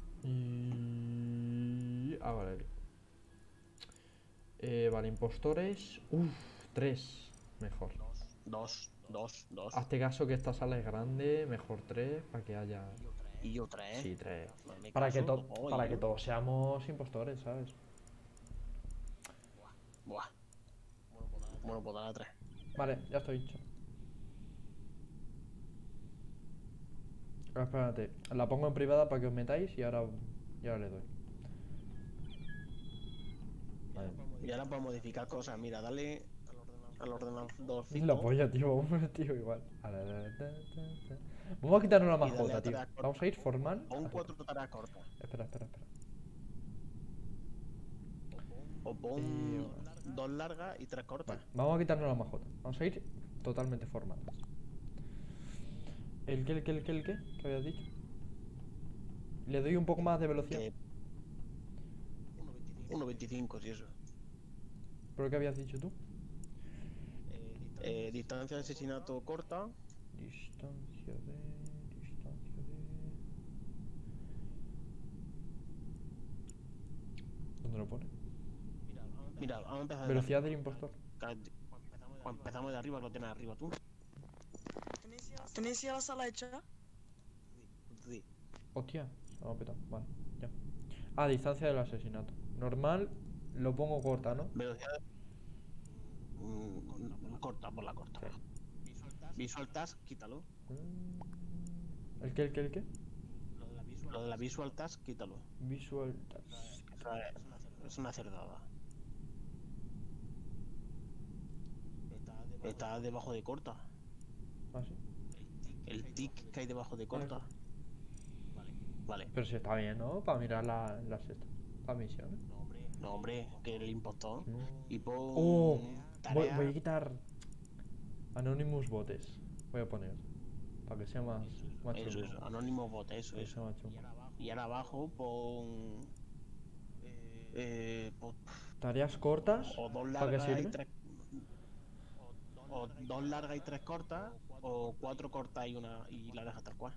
Y... Ah, vale. Vale, impostores... Uf, 3. Mejor. Dos. Hazte caso que esta sala es grande, mejor 3, para que haya... Y yo 3. Sí, 3. Hazme Para que, caso. Oye, para que todos seamos impostores, ¿sabes? Buah. Bueno, pues dale a 3. Vale, ya estoy hecho. Espérate, la pongo en privada para que os metáis y ahora le doy. Vale. Y ahora para modificar cosas, mira, dale al ordenador La polla, tío, tío, igual. Vamos a quitarnos la Y dale mascota, a tío. tareas cortas. Vamos a ir formal. Pon 4 tareas cortas. Espera. O pon Eh, 2 largas y 3 cortas. Vale, vamos a quitarnos la mascota. Vamos a ir totalmente formales. ¿El qué? ¿Qué habías dicho? Le doy un poco más de velocidad. Que 1.25, si eso. ¿Pero qué habías dicho tú? Distancia de asesinato corta. Distancia de... ¿Dónde lo pone? Mira, vamos a empezar de Velocidad del impostor. arriba. Empezamos de arriba, que lo tienes arriba tú. ¿Tenéis ya la sala hecha? Sí. Hostia, se me ha petado. Vale, ya. Ah, distancia del asesinato. Normal, lo pongo corta, ¿no? Velocidad corta, por la corta. Visual task, quítalo. ¿El qué? Lo de la visual task, quítalo. Visual task. Es una cerdada. Está debajo de corta. Ah, sí. El tic que hay debajo de corta. Vale. Pero sí está bien, ¿no? Para mirar las misiones. No, hombre, que el impostor. Y pon Oh, tarea. voy a quitar Anonymous Botes. Voy a poner. Para que sea más Eso chungo. es, Anonymous Bot, eso Para que es. sea más chungo. Y ahora abajo pon. Tareas cortas. O 2 ¿Para qué largas y sirve? 3. O 2 largas y 3 cortas. O 4 cortas y una. Y la dejas tal cual.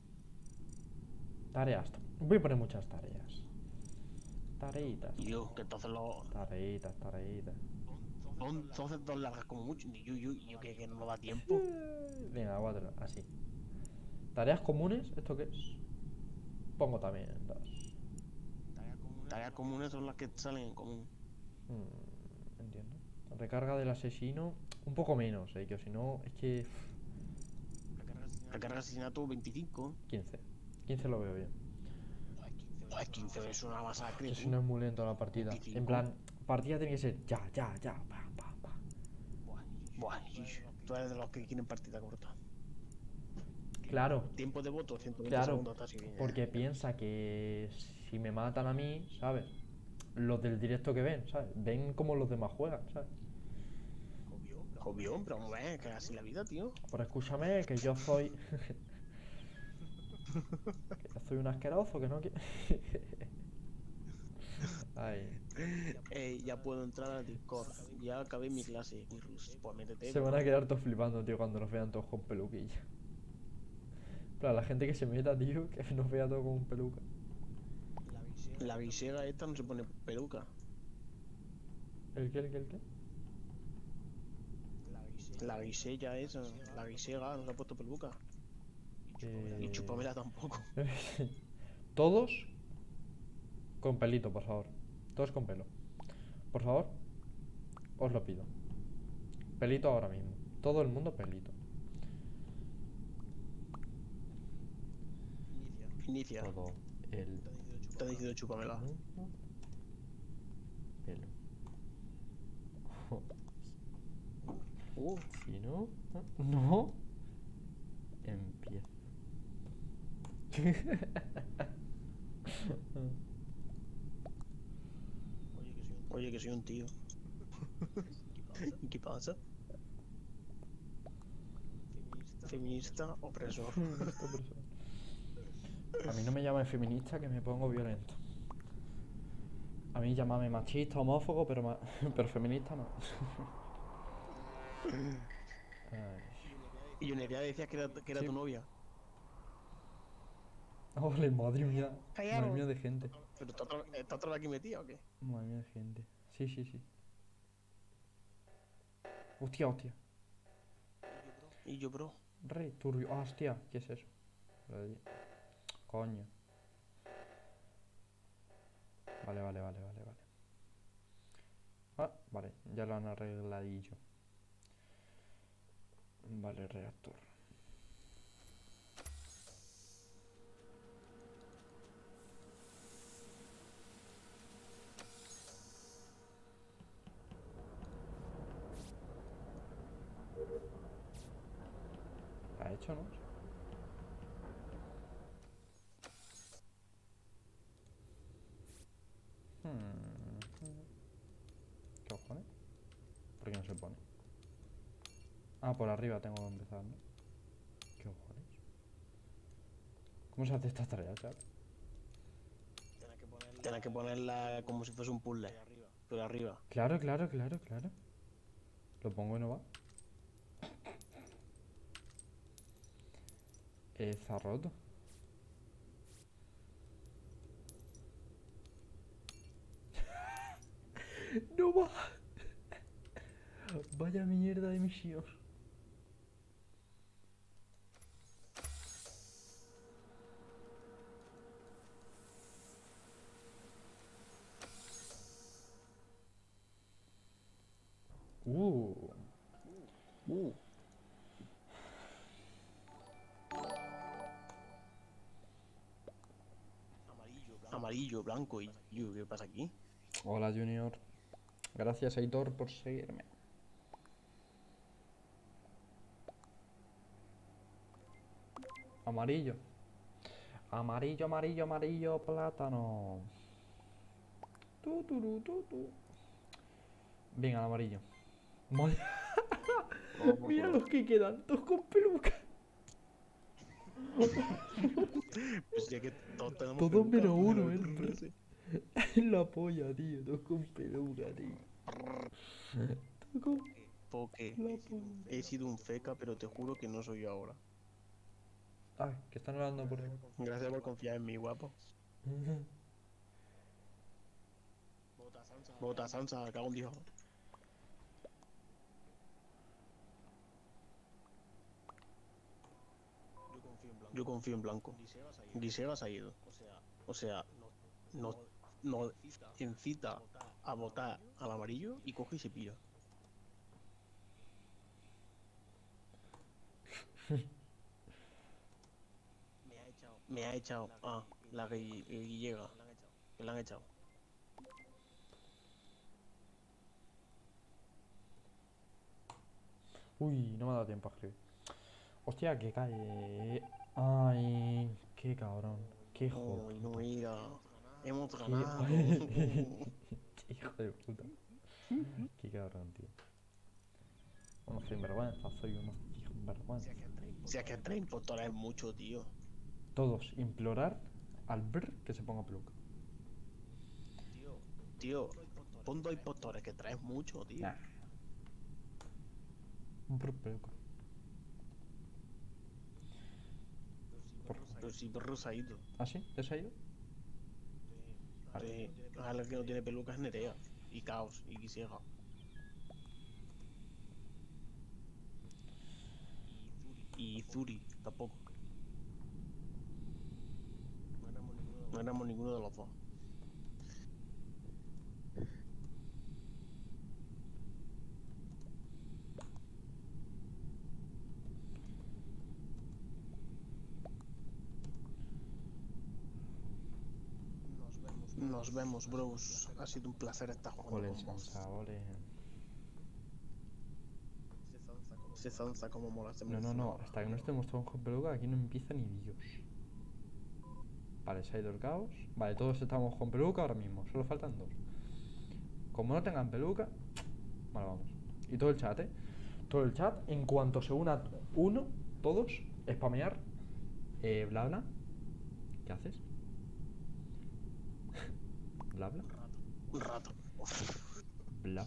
Tareas. Voy a poner muchas tareas. Tareitas. Y yo, que entonces lo. Tareitas. Pon entonces 2 largas como mucho. Y yo que no me da tiempo. Venga, 4, así. Tareas comunes, ¿esto qué es? Pongo también 2. Tareas comunes son las que salen en común. Entiendo. Recarga del asesino, un poco menos, que si no, es que... Recarga asesinato 25. 15. 15 lo veo bien. No, es 15, es una masacre. Que si no es muy lento la partida. 25. En plan, partida tiene que ser ya, pa. Buah, tú eres de los que quieren partida corta. Claro, Tiempo de voto, 120 claro, segundos, está así bien. porque piensa que si me matan a mí, ¿sabes? Los del directo que ven, ¿sabes? Ven como los demás juegan, ¿sabes? Obvio, pero hombre, que así la vida, tío. Pero escúchame, que yo soy... que yo soy un asqueroso, que no quiero... Ay, Ya puedo entrar al Discord. Ya acabé mi clase. Pues métete, se van a bro. quedar todos flipando, tío, cuando nos vean todos con peluquilla. Pero la gente que se meta, tío, que nos vea todo con peluca. La visera esta no se pone peluca. ¿El qué, el qué, el qué? La visera esa, la visera no se ha puesto peluca. Y Chupamela tampoco. Todos con pelito, por favor. Todos con pelo. Por favor, os lo pido. Pelito ahora mismo. Todo el mundo pelito. Inicia. Todo el Te ha decidido Chupamela. mundo pelo. Si no, no empieza. Oye, que soy un tío. ¿Y qué pasa? Feminista opresor. Esta persona. A mí no me llamen feminista, que me pongo violento. A mí llámame machista, homófobo, pero feminista no. Ay. Y Uneria decía que era Sí. tu novia. Ole, madre mía. Madre Callaros. mía de gente. ¿Pero está otra vez aquí metida o qué? Madre mía de gente. Sí, sí, sí. Hostia, hostia. Y yo, bro. Re turbio. Ah, hostia, ¿qué es eso? Coño. Vale, vale, vale, vale, vale. Ah, vale, ya lo han arregladillo. Vale, reactor. ¿Ha hecho, no? ¿Qué cojones? ¿Por qué no se pone? Ah, por arriba tengo que empezar, ¿no? ¿Qué cojones? ¿Cómo se hace esta tarea, chaval? Tienes que ponerla como si fuese un puzzle. Pero arriba. Claro, claro, claro, claro. Lo pongo y no va. Está roto. No va. Vaya mierda de misión. Uh. Uh. Amarillo, blanco y ¿qué pasa aquí? Hola, Junior. Gracias, Aitor, por seguirme. Amarillo. Amarillo, amarillo, amarillo, plátano. Tu. Venga, amarillo. Madre- Mira los que quedan, todos con peluca. Pues ya que todos tenemos Todos peluca, menos uno, pero ¿eh? no sé. La polla, tío, todos con peluca, tío. Todos con Porque la polla. he sido un feca, pero te juro que no soy yo ahora. Ah, que están hablando por ahí. Gracias por confiar en mí, guapo. Vota Sansa, cago en Dios. Yo confío en blanco. Grisegas ha ido. O sea, no incita a votar al amarillo y coge y se pira. Me ha echado. Ah, la que llega. Que la han echado. Uy, no me ha dado tiempo a escribir. Hostia, que cae. Ay, qué cabrón. Qué hijo de Ay, no puta. mira. Hemos Qué... ganado. Qué hijo de puta. Qué cabrón, tío. Unos sinvergüenza, soy unos sinvergüenza. Si es que 3 impostores es mucho, tío. Todos implorar al brr que se ponga peluca. Tío, pon 2 impostores que traes mucho, tío. Nah, un brr peluca. Pero si perro se ha ido. ¿Ah, sí? ¿Te has ido? Ojalá que no tiene peluca es Nerea. Y Caos, y Quisiega. Y Zuri, tampoco. No éramos ninguno de los dos. Nos vemos, bros. Ha sido un placer estar jugando Ole, con vos. Sansa, ole. Se zanza como mola este No, hasta que no estemos todos con peluca aquí no empieza ni Dios. Vale, se ha ido el caos. Vale, todos estamos con peluca ahora mismo, solo faltan dos. Como no tengan peluca, vale, vamos. Y todo el chat, ¿eh? Todo el chat, en cuanto se una uno, todos, spamear, bla bla. ¿Qué haces? Bla bla. Un rato. Bla.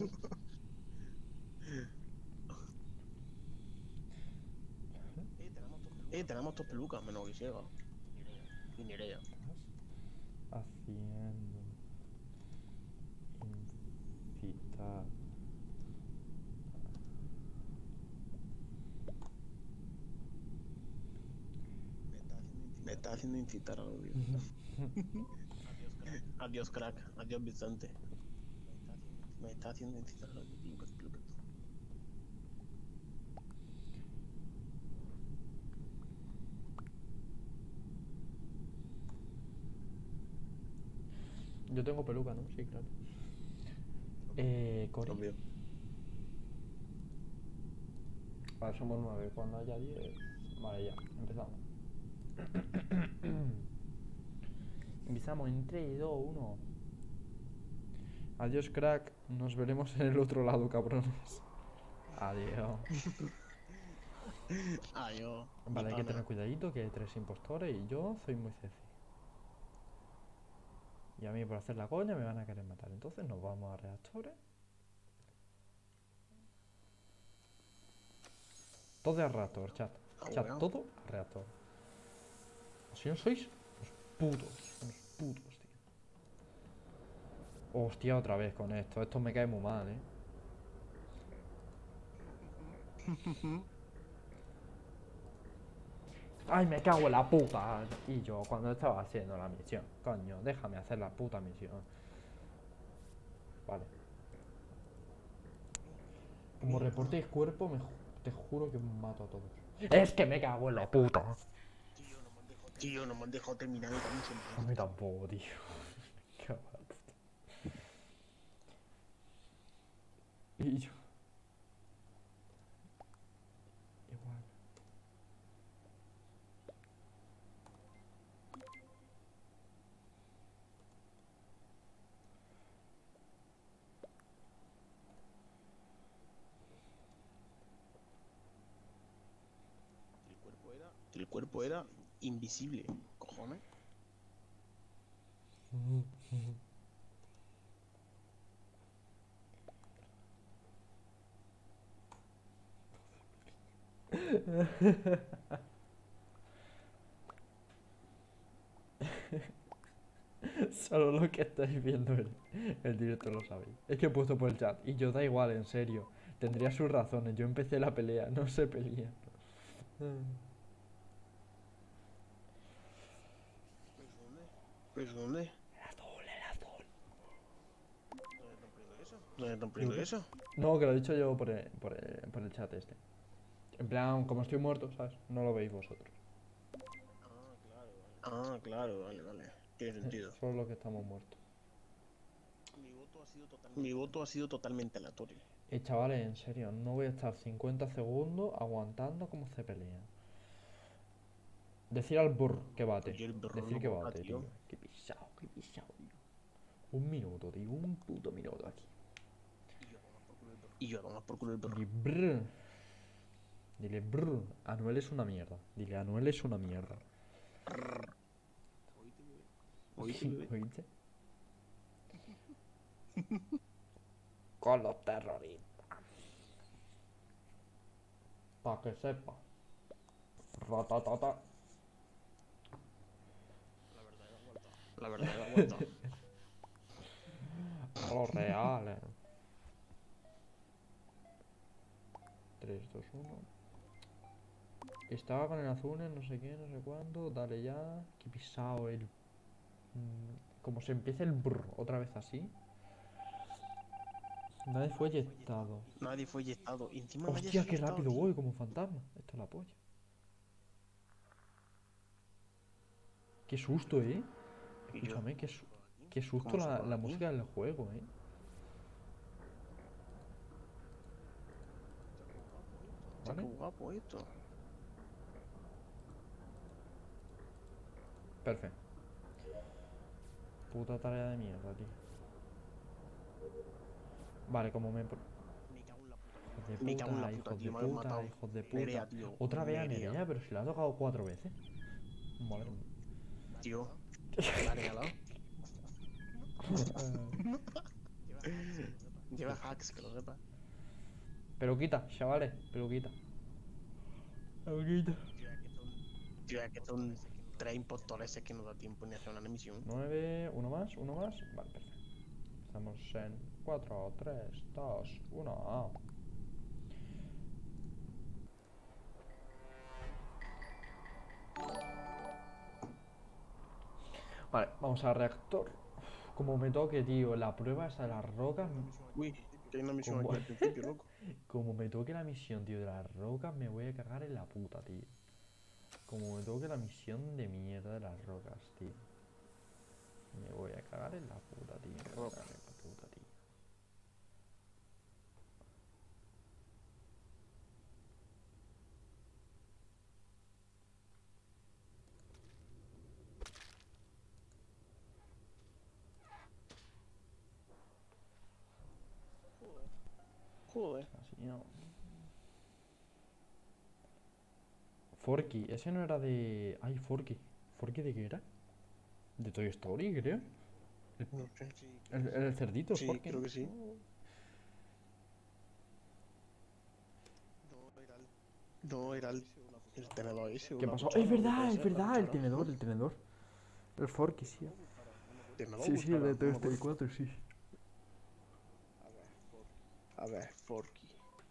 Tenemos 2 pelucas, menos Quisiega. Y Nerea. Haciendo incitar. Me está haciendo incitar al odio. Adiós, crack. Adiós, Vicente. Me está haciendo incitar al odio, tío. Yo tengo peluca, ¿no? Sí, claro. Cori. Obvio. Vale, somos 9. Cuando haya 10. Vale, ya. Empezamos. Empezamos en 3, 2, 1. Adiós, crack. Nos veremos en el otro lado, cabrones. Adiós. Adiós. Vale, hay que tener cuidadito que hay 3 impostores y yo soy muy ceci. Y a mí por hacer la coña me van a querer matar. Entonces nos vamos a reactores. Todo a reactor, chat. Chat, Bueno. todo a reactor. Si no sois unos putos, tío. Hostia, otra vez con esto. Esto me cae muy mal, Ay, me cago en la puta. Y yo cuando estaba haciendo la misión. Coño, déjame hacer la puta misión. Vale. Como reportéis cuerpo, te juro que mato a todos. Es que me cago en la puta. Tío, no me han dejado terminar mi misión. A mí tampoco, tío. Me cago en la puta. Y yo. Igual. El cuerpo era invisible. Cojones. Solo lo que estáis viendo el directo lo sabéis. Es que he puesto por el chat. Y yo da igual, en serio. Tendría sus razones. Yo empecé la pelea, no se pelea. ¿Pero dónde? El azul. ¿Dónde están poniendo eso? No, que lo he dicho yo por el chat este. En plan, como estoy muerto, ¿sabes? No lo veis vosotros. Ah, claro, vale. Tiene sentido. Solo los que estamos muertos. Mi voto ha sido totalmente aleatorio. Chavales, en serio, no voy a estar 50 segundos aguantando cómo se pelean. Decir al burr que bate. Yo el burro Decir no que bota, bate, tío. tío. Qué pisado, tío. Un minuto, tío. Un puto minuto aquí. Y yo a tomar por culo el burro. Dile brr. Dile brr. Anuel es una mierda. Dile Anuel es una mierda. Oíste, bebé. ¿Oíste? Con los terroristas. Pa' que sepa. Ratatata. La verdad es la vuelta. A los reales. 3, 2, 1. Estaba con el azul, no sé qué, no sé cuándo. Dale ya. Qué pisado el. Como se empieza el brr otra vez así. Nadie fue eyectado. Nadie fue eyectado. Y encima nadie Hostia, se ha qué asustado, rápido tío. voy como un fantasma. Esto es la polla. Qué susto, Y yo, Escúchame, qué susto ¿Cómo se la juega aquí? música del juego, Está ¿Vale? qué guapo esto. Perfecto. Puta tarea de mierda, tío. Vale, como me... Me cago en la Hijos puta, de tío. Me han puta, matado. hijos de puta. Nerea, tío. Otra vez a Nerea. Nerea, pero se la ha tocado 4 veces. Madre mía. Tío. La ha regalado. Lleva hacks, que lo sepa. Peluquita, chavales, peluquita. Peluquita. Tío, es que son 3 impostores, es que no da tiempo ni a hacer una emisión. 9, uno más. Vale, perfecto. Estamos en 4, 3, 2, 1. Vale, vamos al reactor. Como me toque, tío, la prueba esa de las rocas. Uy, que hay una misión ¿Cómo? aquí al principio, loco. Como me toque la misión, tío, de las rocas, me voy a cagar en la puta, tío. Como me toque la misión de mierda de las rocas, tío. Me voy a cagar en la puta, tío. Me voy a cagar en la puta, tío. Joder. Así no. Forky, ese no era de... Ay, Forky. ¿Forky de qué era? De Toy Story, creo. No sé. El cerdito, Sí, Forky. creo que sí. No, era el tenedor ese. ¿Qué una pasó? cuchara, Es lo que verdad, puede es ser, la verdad, el cuchara. tenedor, el tenedor. El Forky, sí. Tenedor, Sí, sí, el de cuchara, Toy no me Story acuerdo. 4, sí. A ver, Forky.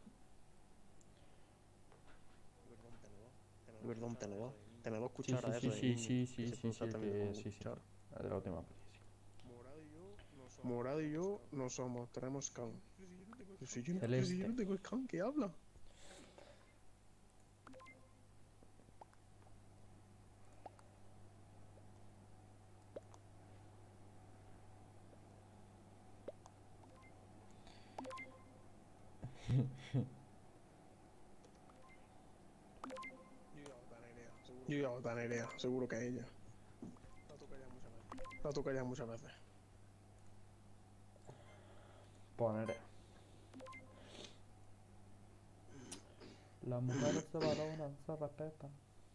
Perdón, tenedor. Tenedor, Sí, cuchara, sí, eso sí, de sí, niño, sí, que sí, se sí, puede usar sí, también como sí, sí. cuchara. La de la última peli, sí. Morado y yo no somos, tenemos can. Pero si yo Celeste. no tengo el can, ¿qué habla? Yo ya voy a Nerea, seguro que ella. La tocaría muchas veces. Poner. Las mujeres se valoran, se respetan.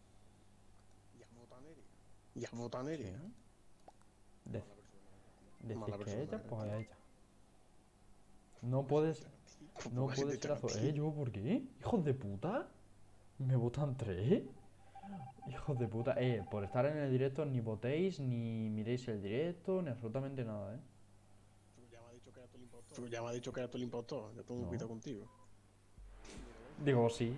Ya vota Nerea. De- Mala Decir que persona ella, eres, pues tío. a ella. No puedes, no Tampoco así puedes te ser azul. tío. ¿Yo por qué? ¿Hijos de puta? ¿Me votan 3? Hijos de puta. Por estar en el directo ni votéis, ni miréis el directo, ni absolutamente nada, Pero ya me ha dicho que era tú el impostor. Ya tengo No. cuidado contigo. Digo, sí.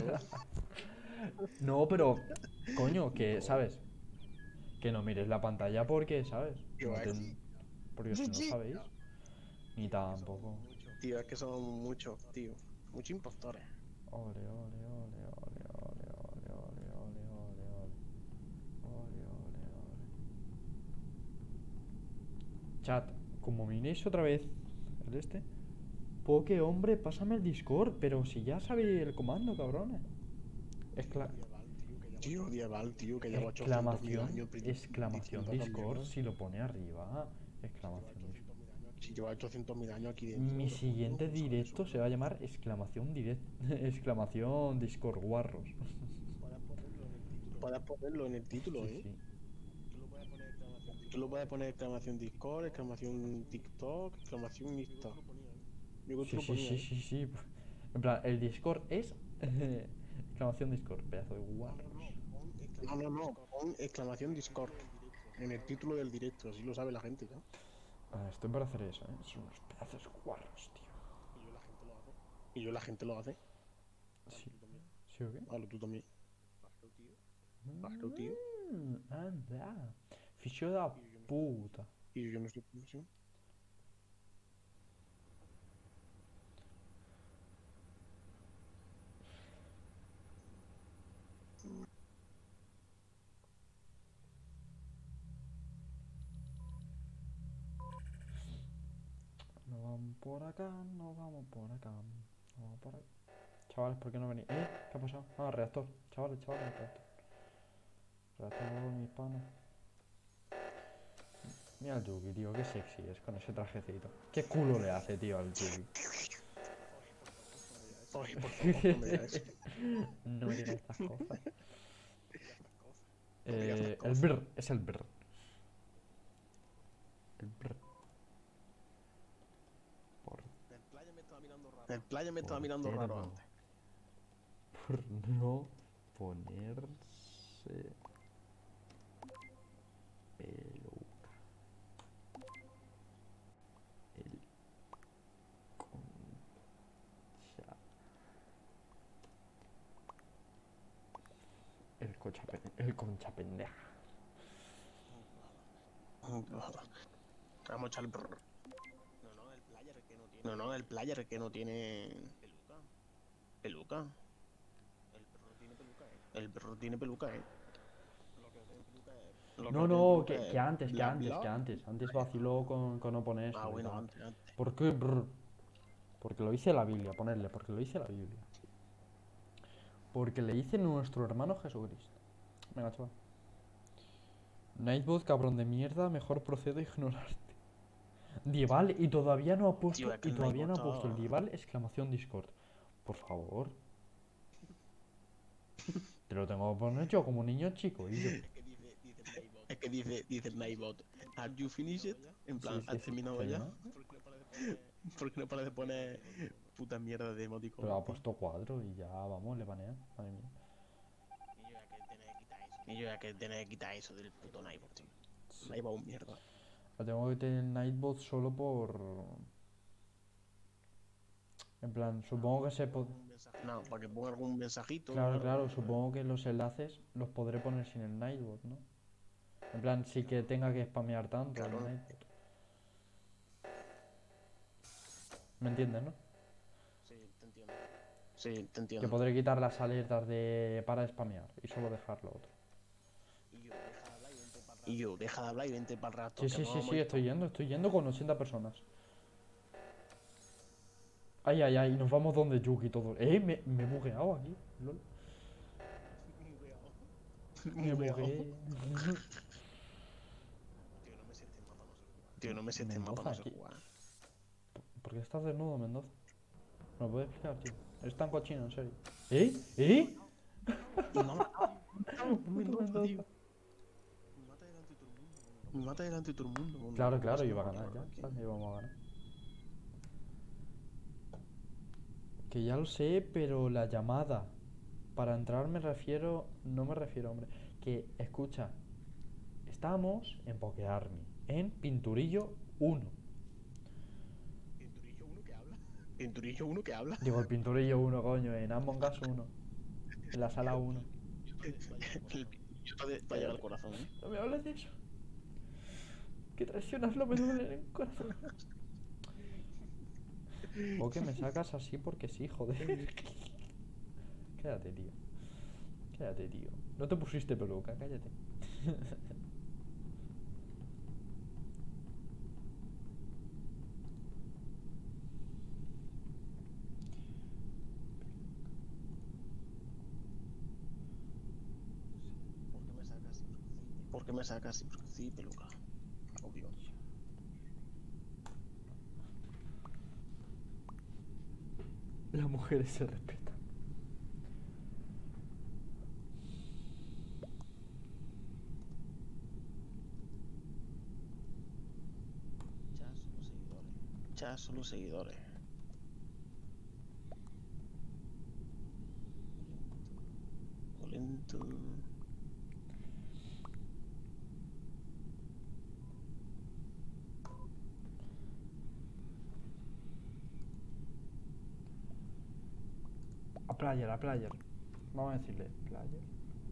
No, pero, coño, que, ¿sabes? Que no mires la pantalla porque, ¿sabes? Yo, No te- Porque si no lo sabéis. Ni tampoco. Tío, es que somos muchos, tío. Muchos impostores. Ole, ole, ole, ole, ole, ole, ole, ole, ole, ole. Ole, ole, ole. Chat, como miréis otra vez el este. Poke, hombre, pásame el Discord, pero si ya sabéis el comando, cabrones. Es claro. Tío, medieval, tío, que lleva 800.000 Exclamación, años exclamación diciendo esa Discord mierda. si lo pone arriba. Exclamación Discord. Si lleva 800.000 años aquí dentro, Mi pero coño, siguiente ¿cómo sabe eso, directo se va a bro? llamar exclamación exclamación Discord Guarros. Puedes ponerlo en el título, Sí, ¿eh? sí. Tú lo puedes poner exclamación Discord, exclamación TikTok, exclamación Insta. Yo que tú Sí, lo sí, ponía, sí, ¿eh? sí, sí. En plan, el Discord es exclamación Discord, pedazo de guarros. No, no, no, pon exclamación Discord en el título del directo, así lo sabe la gente ya. Estoy para hacer eso, ¿eh? Son unos pedazos de guarros, tío. Y yo la gente lo hace. Sí. ¿Sí o qué? Hazlo tú también. Hazlo, tío. Anda. Ficho da puta. Y yo no estoy así. No vamos por acá, no vamos por acá. No vamos por acá. Chavales, ¿por qué no venís? ¿Qué ha pasado? Ah, reactor. Chavales, chavales, reactor. Reactor, mi pana. Mira al Yugi, tío, qué sexy es con ese trajecito. ¿Qué culo le hace, tío, al Yugi? Oye, por favor, no me digas eso. No me digas estas cosas. No me digas estas El cosas. brr, es el brr. El brr. Por, El playa me estaba mirando cerdo. raro antes. Por no ponerse peluca. El concha. El concha pendeja. Vamos a echar el brr. No, no, el player que no tiene peluca. El perro tiene peluca, ¿eh? Lo que No, no tiene no, peluca es bla bla. antes vaciló con no poner Ah, eso y bueno, tal. antes. ¿Por qué? Brr? Porque lo dice la Biblia, ponerle, porque lo dice la Biblia. Porque le dice nuestro hermano Jesucristo. Venga, chaval. Nightbot, cabrón de mierda, mejor procedo a ignorarte. Dieval, y todavía no ha Tío, puesto, es que y el todavía Nightbot no ha puesto el está... Dieval, exclamación Discord. Por favor. Te lo tengo que poner yo como niño chico, y yo. Es que dice el Nightbot, ¿Have you finished? En Sí, plan, sí, ¿has sí, terminado ya? terminó. ¿Por qué no paras de poner puta mierda de Pero emoticones, ha tío? puesto cuadro y ya vamos, le banean. Madre mía. Y yo ya que tenés que quitar eso del puto Nightbot, tío. Nightbot es un mierda. Lo tengo que tener Nightbot solo por. En plan, supongo que se puede. No, para que ponga algún mensajito o Claro, algo. claro, supongo que los enlaces los podré poner sin el Nightbot, ¿no? En plan, sí que tenga que spamear tanto el Claro, Nightbot. ¿Me entiendes, no? sí, te entiendo. Sí, te Que entiendo. podré quitar las alertas de para spamear y solo dejar lo otro. Y yo, deja de hablar y vente para el rato, Sí, que sí, nos sí, vamos a sí, ir todos. estoy yendo con 80 personas. Ay, ay, ay, nos vamos donde Yuki todos. Me he bugueado aquí. Lol. Me Mugueado. bugueé. Tío, no me sé este mapa, Mendoza, no sé aquí. jugar. ¿Por qué estás desnudo, Mendoza? ¿Me lo puedes explicar, tío? Eres tan cochino, en serio. ¿Eh? ¿Eh? Y me ha matado. Un Puto Mendoza, tío. Mendoza. Me mata delante de todo el mundo. Claro, No claro, pasa iba a nada, ganar ya. tranquilo. ¿Sabes? Íbamos a ganar. Que ya lo sé, pero la llamada. Para entrar me refiero. No me refiero, hombre. Que, escucha. Estamos en Pokearmy. En Pinturillo 1. Pinturillo uno que habla. Digo, el Pinturillo 1, coño. En Among Us 1. En la sala 1. El pinturillo te va a llegar al Cállate. corazón, ¿eh? No me hables de eso. Que traicionarlo me duele en el corazón. O que me sacas así porque sí, joder. Cállate, tío. Cállate, tío. No te pusiste peluca, cállate. qué me sacas? Porque sí, peluca. Obvio. Las mujeres se respetan. Ya solo seguidores. Lento. A player, a player. Vamos a decirle player.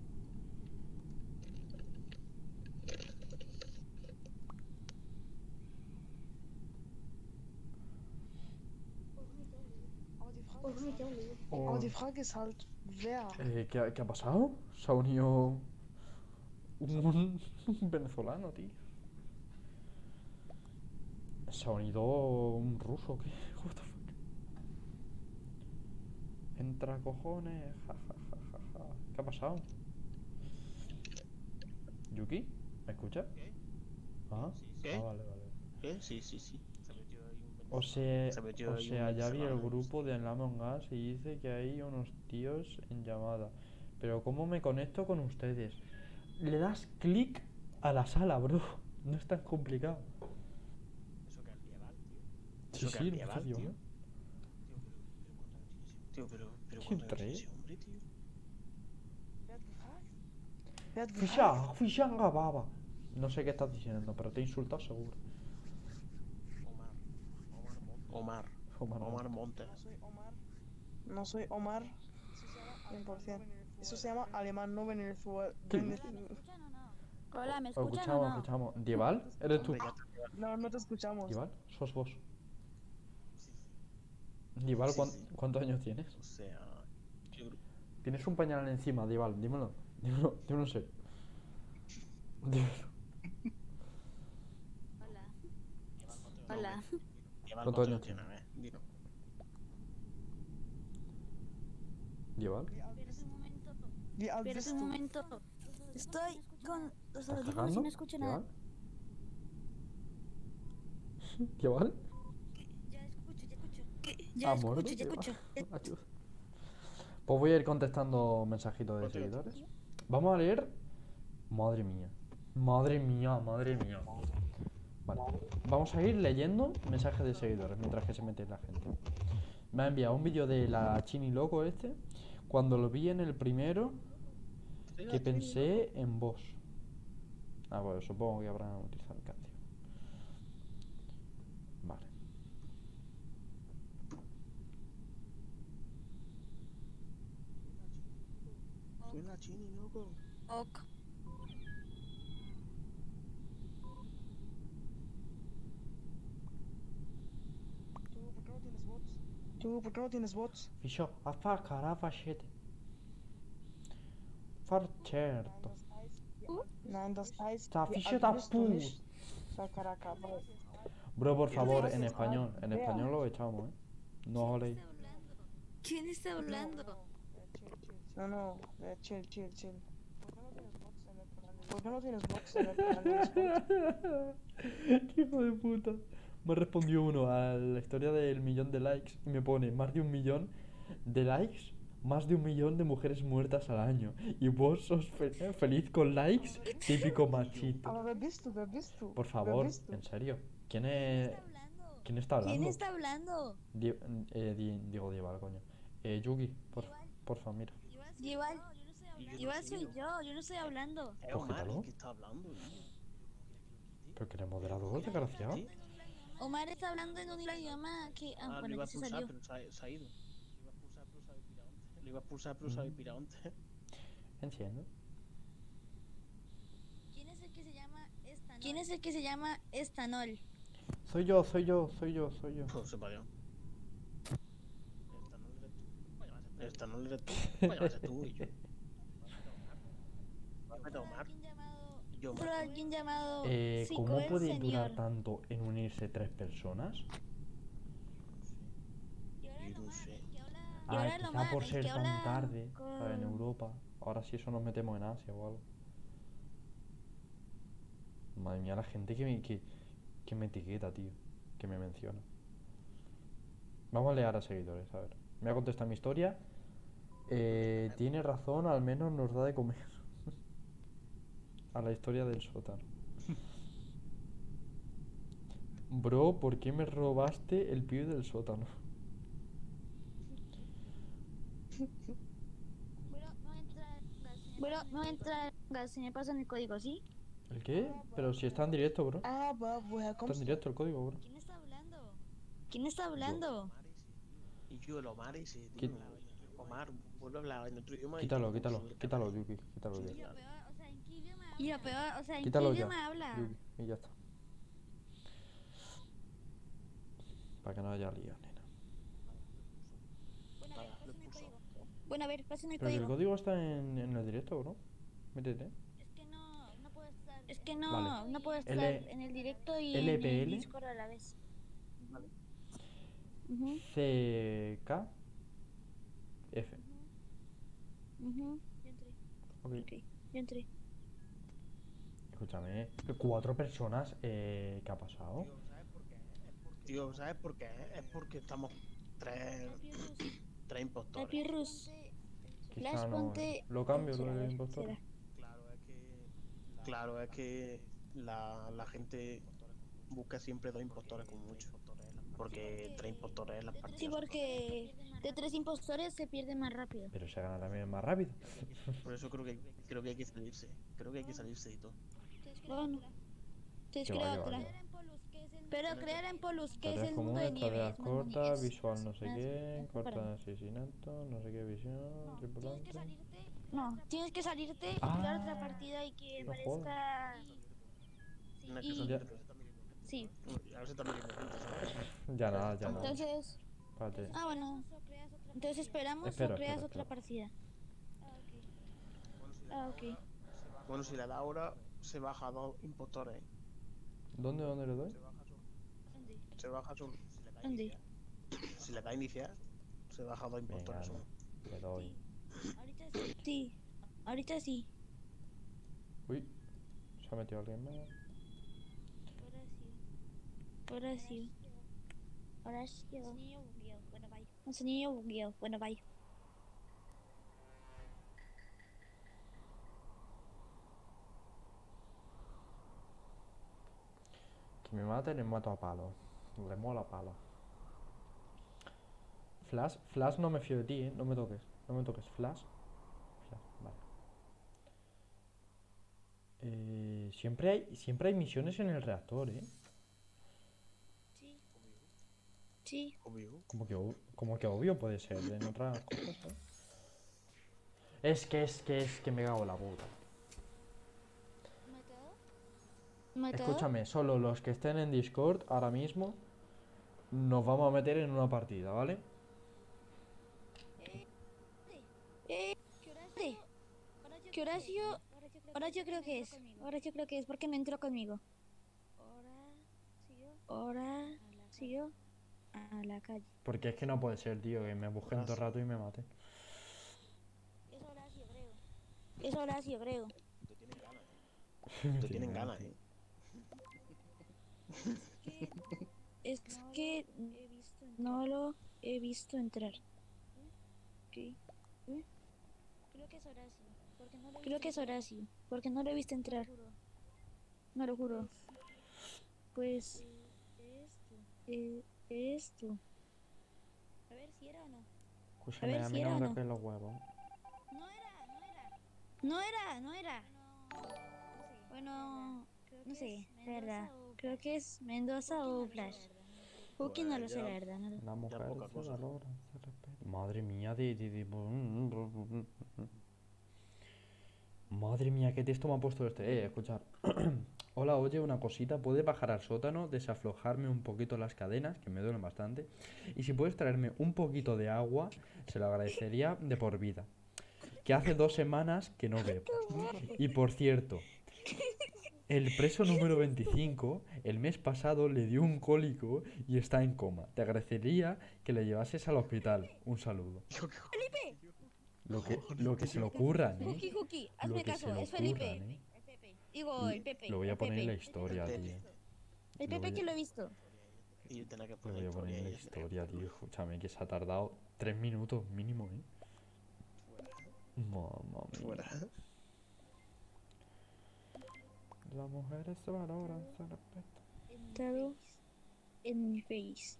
Aber Oh, die Frage ist halt, wer? ¿qué ha pasado? Se ha unido un venezolano, tío. Se ha unido un ruso, ¿qué? What the fuck? Entra cojones, ja, ja, ja, ja, ja. ¿Qué ha pasado? ¿Yuki? ¿Me escuchas? Ah, ¿Qué? vale, vale. ¿Qué? Sí, sí, sí. O sea, Se metió ahí un ya vi el venezolano. grupo de Among Us y dice que hay unos tíos en llamada. Pero ¿cómo me conecto con ustedes? Le das clic a la sala, bro. No es tan complicado. Sí, Eso que sí, al no está medieval, tío. tío. Tío, pero ¿Quién ¿cuántos años trae? tiene ese hombre, tío? Wer hat Fisha, gefragt? Fishanga baba. No sé qué estás diciendo, pero te he insultado seguro. Omar. Omar Omar Montes. Montes. No soy Omar. No soy Omar. 100%. Eso se llama alemán, no Venezuela. Hola, ¿me Lo escuchan o no? escuchamos. ¿Dieval? ¿Eres tú? Hombre, ya está. No, no te escuchamos. ¿Dieval? ¿Sos vos? Dieval, Sí, sí. ¿cuántos años tienes? O sea, yo creo- Tienes un pañal encima, Dieval, dímelo. Dímelo en serio. Dímelo. Hola. no, Hola. Lleva ¿Cuántos cuántos años tiene, dilo. ¿Dieval? Wie alt Espérate bist un du? momento. Estoy con los ¿Estás audífonos y cagando? no escucho nada. ¿Dieval? Ya escucho, ya escucho. ¿Ha muerto? Ya escucho. Ayuda. Pues voy a ir contestando mensajitos de ¿Cuántos años seguidores. Vamos a leer. Madre mía. Madre mía, madre mía. Vale. Vamos a ir leyendo mensajes de seguidores mientras que se mete la gente. Me ha enviado un vídeo de la Chini Loco este. Cuando lo vi en el primero, que pensé en vos. Ah, bueno, supongo que habrán utilizado mi canción. Vale. Soy la Chini, loco. Ok. Du, ¿por qué no tienes bots? Fischio, affa carafa shit. Far certo. Nein, das heißt, Sta wie fischio alt da bist du pu. nicht? Sag Caraca, bro. Bro, por favor, Frage en ist halt, español. En wer? español lo echamos, No os leéis. ¿Quién está hablando? No, chill. ¿Por qué no tienes bots en el canal de Discord? Qué hijo de puta. Me respondió uno a la historia del millón de likes y me pone más de 1 millón de likes, más de 1 millón de mujeres muertas al año. Y vos sos feliz con likes, típico machito. Aber wer bist du? Wer bist du? Por Wer favor, bist du? en serio. ¿Quién ¿Quién está hablando? ¿Quién está hablando? Digo Dieval, coño. Yugi, porfa, mira. Igual soy yo no estoy hablando. Es Pues Omar quítalo. el que está hablando, tío. Pero que eres moderador, desgraciado. Sí. Omar está hablando en un idioma que... Ah, lo bueno, iba a ya se expulsar, salió. pero se ha ido. Lo iba a expulsar, pero se había pirado antes. Entiendo. ¿Quién es el que se llama Estanol? ¿Quién es el que se llama Estanol? Soy yo. Pues se parió. Esta no le eres tú. Vaya, vas a ser tú y yo. Vete a Omar. Yo, Solo alguien llamado ¿Cómo Psico puede el durar Señor. tanto en unirse 3 personas? yo no sé. Ah, el quizá Omar, por el ser que tan habla tarde, con- ¿sabes? En Europa. Ahora sí eso nos metemos en Asia o algo. Madre mía, la gente que me etiqueta, tío. Que me menciona. Vamos a leer a seguidores, a ver. Me ha contestado mi historia. Tiene razón, al menos nos da de comer. A la historia del sótano. Bro, ¿por qué me robaste el pibe del sótano? Bueno, no entra gas, si me pasan el código, ¿sí? ¿El qué? Pero si está en directo, bro. Ah, va, woher Está en kommst du? directo el código, bro. ¿Quién está hablando? ¿Quién está hablando? Y yo, el Omar ese, tío. Quit- Omar, vuelve a hablar en otro idioma. Quítalo, y quítalo, subir el quítalo, canal. Yuki. Quítalo, Sí, Yuki. ya. Y lo peor, o sea, ¿en qué Quítalo ya. idioma habla? Yuki. Y ya está. Para que no haya lío, nena. Nada, le puso. Bueno, a ver, pasen el Pero si el código. código está en el directo, bro. Métete. Es que no, Vale. no puedo estar L- en el directo y en LPL. el Discord a la vez. Ujú, CK F. ujú. Ok. Ok, yo entré. Escúchame. 4 personas. ¿Qué ha pasado? Tío, ¿sabes por qué? Es porque estamos tres impostores. Papyrus. Quizá Flash, no. ponte. Lo cambio, Será, lo a de ver, impostor. será. Claro, es que la gente busca siempre 2 impostores como mucho. Porque 3 impostores en las Sí, partidas. porque de 3 impostores se pierde más rápido. Pero se gana también más rápido. Por eso creo que hay que salirse. Creo que hay que salirse y todo. Bueno, entonces Que va, crea que va, otra. que va. Pero crear en Polus, que es Tareas el mundo de comunes, nieve. tareas es más bonito, cortas, es visual más- no sé más- qué, más corta de comparado. asesinato, no sé qué visión, tripulante. No, tienes que salirte y Ah, crear otra partida y que no parezca. Una Y- que son- Ya. Sí, A ver si también me cuentas, ¿sabes? Ya nada, ya nada. entonces. Espérate. Ah, bueno. Entonces esperamos Espera, o creas espera, otra espera. partida. Ah, ok. Bueno, si le da ahora, se baja 2 impostores. ¿Dónde le doy? Se baja solo. ¿Dónde? Si le da a iniciar, se baja 2 Venga, impostores solo. le doy. Sí, ahorita sí. Uy, se ha metido alguien más. Ahora sí. Ahora sí. Un sonido bugueado. Bueno, bye. Que me mate, le mato a palo. Le mola a palo. Flash no me fío de ti, no me toques. No me toques. Flash, vale. Siempre hay misiones en el reactor, Sí. Obvio. Como que obvio puede ser en otras cosas, ¿sabes? Es que me cago en la puta. Escúchame, solo los que estén en Discord ahora mismo nos vamos a meter en una partida, ¿vale? ¿Qué Horacio? Ahora yo creo que es. Ahora yo creo que es porque no entró conmigo. Ahora siguió a la calle. Porque es que no puede ser, tío, que me busquen todo el rato y me maten. Es Horacio, creo. Te tienen ganas, Es que no lo he visto entrar. ¿Qué? Creo que es Horacio, porque no lo he visto entrar. No lo juro. Pues esto. A ver si era o no. Escúchame, ver a si mí era no o me no. toques los huevos. No era. Bueno, no sé, la verdad. Creo que es Mendoza o Flash. Cookie no lo sé, la verdad. No lo- La mujer poca se cosa. valora, se respeta. Madre mía, Madre mía, qué texto me ha puesto este. Escuchar. Hola, oye, una cosita. ¿Puedes bajar al sótano, desaflojarme un poquito las cadenas, que me duelen bastante? Y si puedes traerme un poquito de agua, se lo agradecería de por vida. Que hace 2 semanas que no bebo. Y por cierto, el preso número 25, el mes pasado le dio un cólico y está en coma. Te agradecería que le llevases al hospital. Un saludo. Lo que se le ocurran, Cookie, Lo hazme que se caso, le es Felipe. ocurran, Digo, el Pepe. Lo voy a el poner en la Pepe. historia, Pepe. tío. El lo Pepe voy que a- lo he visto. Y yo tenía que Lo poner voy a poner en la y yo tenía que historia, tío. ponerlo. Escúchame, que se ha tardado 3 minutos mínimo, ¿eh? Mamma mía. Fuera. Las mujeres se valoran, se respetan. Todo en mi face.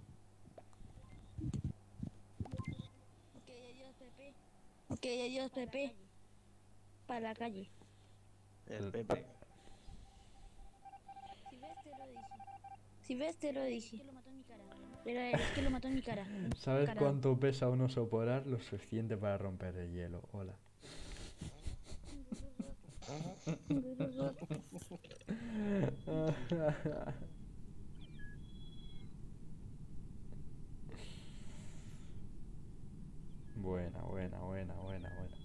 Ok, adiós, Pepe. Ok, adiós, Pepe. Para la calle. El Pepe. Si ves, te lo dije. Pero es que lo mató en mi cara. ¿Sabes Carajo. cuánto pesa un oso polar? Lo suficiente para romper el hielo. Hola. Buena, buena, buena, buena, buena.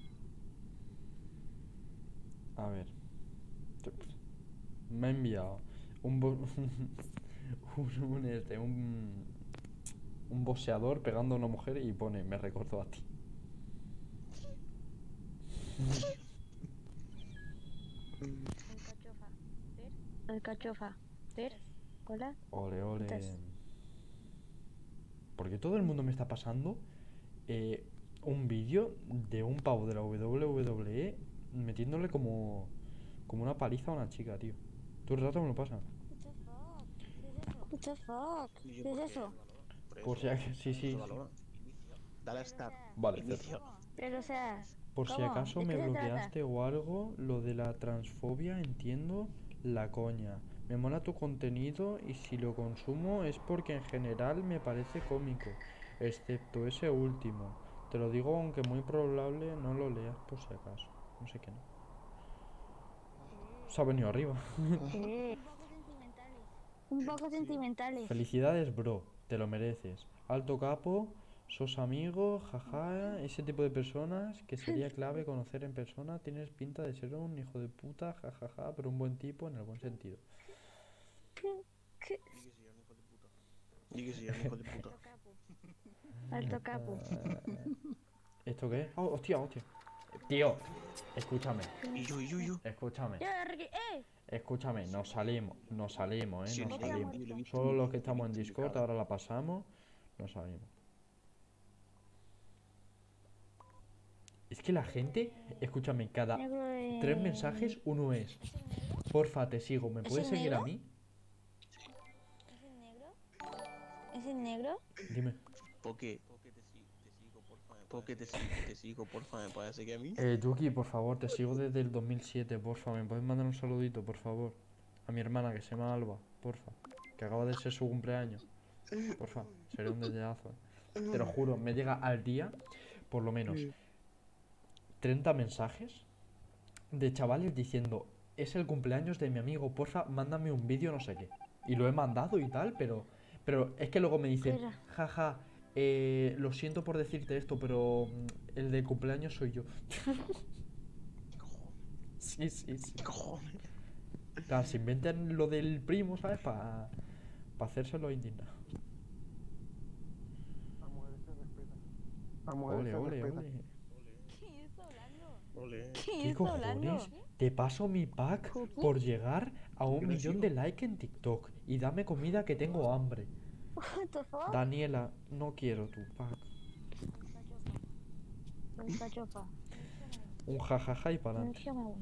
A ver. Me ha enviado un, un boxeador pegando a una mujer y pone, me recordó a ti. Alcachofa. Ver. Hola. Ole, ole. Estás- Porque todo el mundo me está pasando un vídeo de un pavo de la WWE metiéndole como una paliza a una chica, tío. Todo el rato me lo pasa. What the fuck? Y yo, ¿Qué es porque eso? Por si acaso, sí, se sí. valora. Dale a start. Vale, Inicio. Pero o sea, Por si ¿cómo? acaso ¿De me qué se trata? bloqueaste o algo, lo de la transfobia entiendo la coña. Me mola tu contenido y si lo consumo es porque en general me parece cómico, excepto ese último. Te lo digo aunque muy probable no lo leas por si acaso. No sé qué no. Se ha venido arriba. Sí. Un poco sentimentales. Felicidades, bro. Te lo mereces. Alto capo, sos amigo, jaja. Ese tipo de personas que sería clave conocer en persona. Tienes pinta de ser un hijo de puta, jajaja, pero un buen tipo en el buen sentido. Di que sí, era un hijo de puta. Alto capo. ¿Esto qué es? Oh, hostia, hostia. Tío, escúchame, Y yo. escúchame, Ya, Ricky, escúchame. Nos salimos, Sí, nos sí, salimos. yo lo he visto Solo en- los que lo he estamos en visto mi Discord, cara. ahora la pasamos. Nos salimos. Es que la gente, escúchame, cada negro de... 3 mensajes uno es: porfa, te sigo, ¿me ¿Es puedes el seguir a negro? mí? ¿Es el negro? ¿Es el negro? Dime. ¿Por qué? Porque te sigo, porfa, me puedes seguir a mí. Yuki, por favor, te sigo desde el 2007, porfa, ¿me puedes mandar un saludito, por favor? A mi hermana que se llama Alba, porfa, que acaba de ser su cumpleaños. Porfa, sería un detallazo, Te lo juro, me llega al día por lo menos 30 mensajes de chavales diciendo: es el cumpleaños de mi amigo, porfa, mándame un vídeo, no sé qué. Y lo he mandado y tal, pero es que luego me dicen: Espera. jaja, lo siento por decirte esto, pero el de cumpleaños soy yo. Sí, sí, sí. ¿Qué cojones? Claro, se inventan lo del primo, ¿sabes? Para hacérselo indignado. Ole, ole, ole. ¿Quién está hablando? Ole. ¿Qué ¿Quién está hablando? cojones? Te paso mi pack por llegar a 1 millón de likes en TikTok. Y dame comida que tengo hambre. What the fuck? Daniela, no quiero tu pack. Alcachofa. Un jajaja y para adelante. Déjame.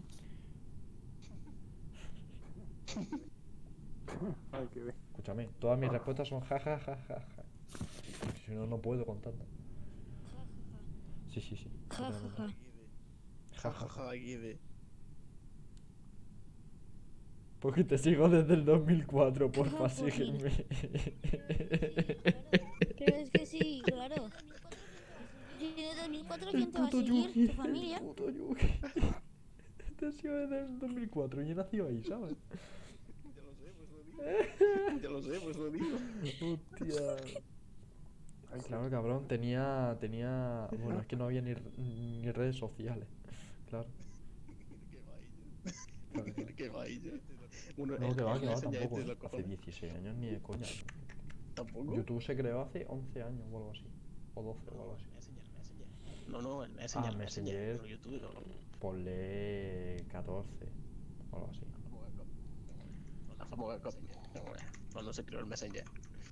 Ay, qué bien. Escúchame, todas mis respuestas son jajajaja. Si no, no puedo con tanto. Sí, sí, sí. Ja, ja, ja. Jajaja, Guide. Porque te sigo desde el 2004, porfa, Pues sí. sígueme. Pero es que sí, claro. Si en el 2004, ¿quién te va a puto seguir? Yuki, ¿Tu familia? el puto Yuki. Te sigo desde el 2004 y yo nací ahí, ¿sabes? Ya lo sé, pues lo digo. Hostia. Ay, claro, cabrón, tenía... Bueno, es que no había ni redes sociales. Claro. Claro, claro. Que vaya. Uno, No, que va, me enseña tampoco. este, los Hace cojones. 16 años ni de coña. ¿Tampoco? YouTube se creó hace 11 años o algo así. O 12 o algo así. No, el Messenger, Messenger. pero YouTube, cabrón. Ponle 14. o algo así. La famosa copia. Cuando se creó el Messenger.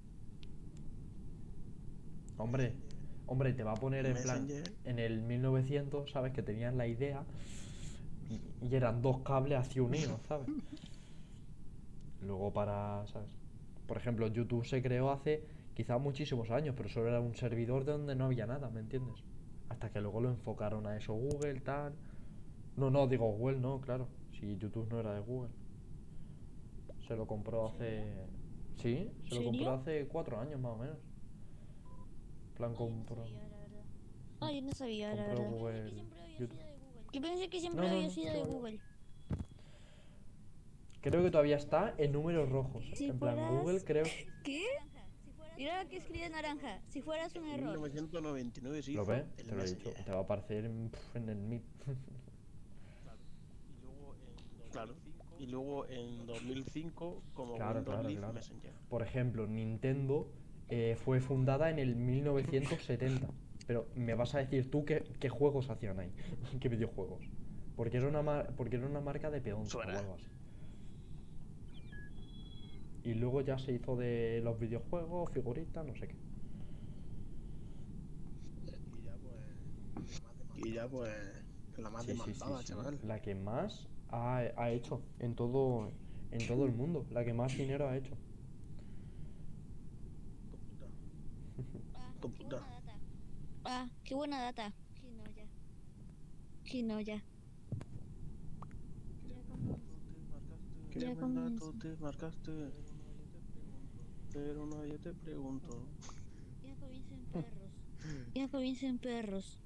Hombre, te va a poner en plan, Messenger. en el 1900, ¿sabes? Que tenían la idea y eran dos cables así unidos, ¿sabes? Luego ¿sabes? Por ejemplo, YouTube se creó hace quizás muchísimos años, pero solo era un servidor de donde no había nada, ¿me entiendes? Hasta que luego lo enfocaron a eso Google, tal. No, digo Google, no, claro. Si YouTube no era de Google. Se lo compró hace... Sí, se lo compró ¿Serio? hace 4 años más o menos. En plan, compró... Yo no sabía, la Compró verdad. Google YouTube. Yo pensé que siempre No, había sido de todavía. Google. Creo que todavía está en números rojos. Si En plan, fueras... Google creo... ¿Qué? Mira que escribe naranja. Si fueras un En error. 1999 se ¿Lo hizo ves? el Te lo he dicho. Messenger. Te va a aparecer en el Meet. Claro. Y luego en 2005 como Claro, Windows claro, Live claro. Messenger. Por ejemplo, Nintendo fue fundada en el 1970. Pero me vas a decir tú qué juegos hacían ahí. ¿Qué videojuegos? Porque era una marca de peonza o Suena. algo así. Y luego ya se hizo de los videojuegos, figuritas, no sé qué. Y ya pues la más Sí, demandada, sí. chaval. La que más ha hecho en todo el mundo. La que más dinero ha hecho. Tu puta. Qué buena data. Kinoya. ¿Qué Ya mandato comienzo. te marcaste? Pero nadie te preguntó. Ya comiencen perros.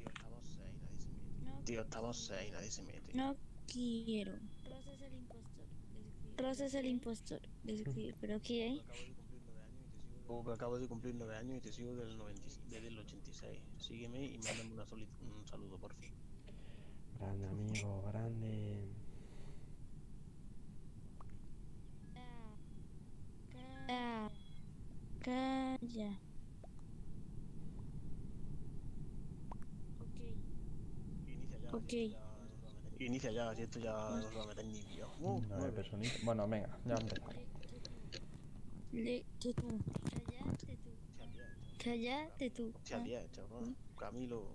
Tío, estamos 6, nadie se mete. No quiero. Rosa es el impostor. ¿Pero qué? Como que acabo de cumplir 9 años y te sigo desde el 86. Sígueme y mándame un saludo, por fin. Grande, amigo, grande. Calla. Ok. Inicia ya, si esto ya no se va a meter ni Dios. 9 personitas. Bueno, venga, ya empezamos. Tú. Cállate tú. Chalía, chaval. Camilo.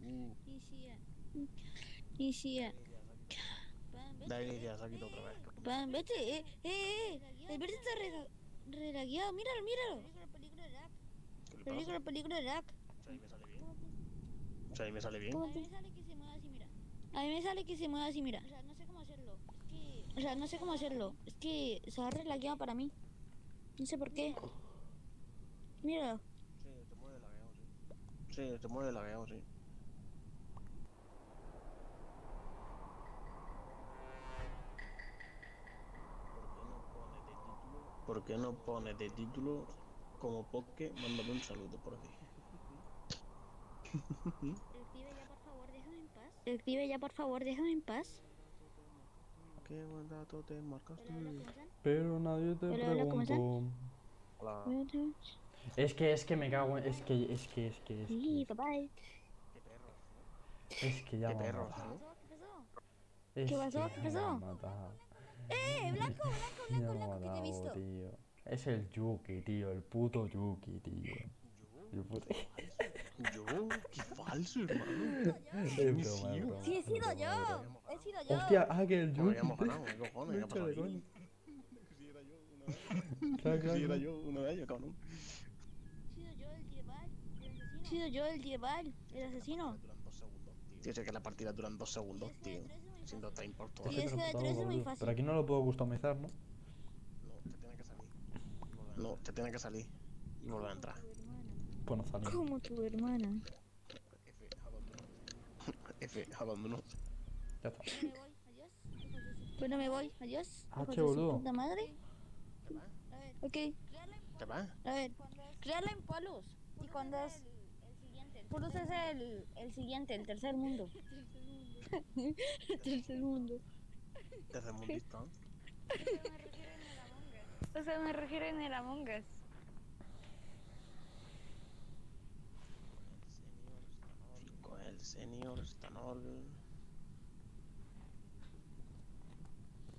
Inicia. Da inicia, saquito otra vez. Vete. El verde está relagueado. Míralo. ¿Qué le pasa? Película de Rack. O sea, ahí me sale bien. A mí me sale que se mueve así, mira. O sea, no sé cómo hacerlo. Es que se ha relagueado para mí. No sé por qué. Míralo. Sí, te mueve lagueado, sí. ¿Por qué no pones de título como Poké? Mándame un saludo por aquí. Escribe ya, por favor, déjame en paz. ¿Qué buen dato te marcaste? Pero nadie te Hola, ¿cómo están? preguntó. Hola. Es que me cago en... Es que... Sí, papá. Es que ya Qué me ha perros, matado. ¿no? Es ¿Qué pasó? que ¿Qué ya me pasó? ha matado. Blanco, Ya me ha que te he matado, visto. tío. Es el Yuki, tío. El puto Yuki, tío. El puto... Yo, qué falso, hermano. Es broma, es broma. Sí, he sido es yo. broma. He sido yo. Hostia, que el Pues Yuki. habíamos ganado, ¿qué cojones? ¿Qué ha pasado de aquí? coña. Si era yo uno de ellos, cabrón. He sido yo el Dieval, el asesino. Tío, sé que las partidas duran 2 segundos, tío. Siendo time por todo. Sí, es que de Pero 3 es muy fácil. Pero aquí no lo puedo customizar, ¿no? No, te tiene que salir y volver a entrar. Pues no sale. Como tu hermana. F, abandono. Ya está. Bueno, me voy. Adiós. Ah, hijos che, de su boludo. puta madre. Ok. ¿Te vas? A ver. Crearla en Polus. Y cuando es... Polus es el siguiente, el tercer mundo. El tercer mundo. Tercermundista. O sea, me refiero en el Among Us. Con el señor Stanol.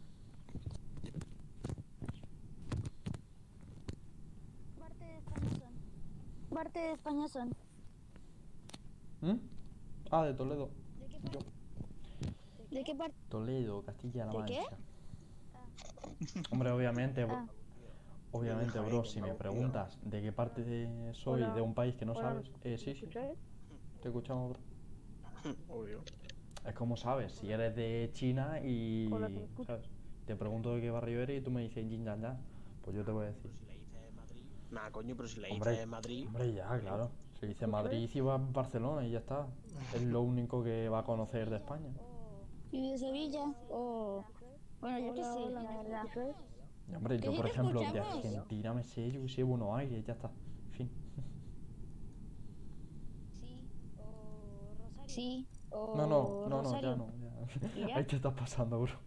parte de España son? ¿Mm? Ah, de Toledo. ¿De qué Yo. parte? ¿De qué parte? Toledo, Castilla-La ¿De qué? Mancha. Hombre, obviamente, Ah. obviamente, Jaén, bro, que si me Andalucía. preguntas de qué parte soy Hola. de un país que no Hola, sabes, sí, sí, ¿escucháis? te escuchamos, bro. Obvio. Es como sabes, si eres de China y, Hola, ¿te escuchas? ¿sabes? Te pregunto de qué barrio eres y tú me dices yin yang yang, pues yo te voy a decir. Nah, coño, pero si la Hombre, dices en Madrid. hombre, ya, claro. Se dice ¿Escucháis? Madrid y va a Barcelona y ya está. Es lo único que va a conocer de España. ¿Y de Sevilla? O... Bueno, yo qué Hola, sé, hola, la ¿me verdad. escucháis? Y, hombre, Que yo sí por te ejemplo de escuchamos. Argentina me sé, yo que sé, Buenos Aires, ya está. Fin. Sí, o No, no, no, no, Rosario. ya no. Ya. ¿Y ya? Ahí te estás pasando, bro.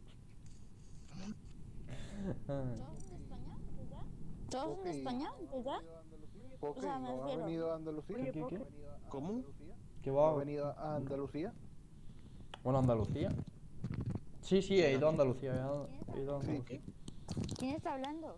Ay. ¿Todos son de España? ¿Pues ya? Poké, O sea, me ¿no has refiero. venido a Andalucía? ¿Qué, qué, qué? ¿Cómo? ¿Qué ¿No va? has venido a Andalucía? Bueno, Andalucía. Sí, sí, he ido a Andalucía, he ido a Sí. Andalucía. ¿Quién está hablando?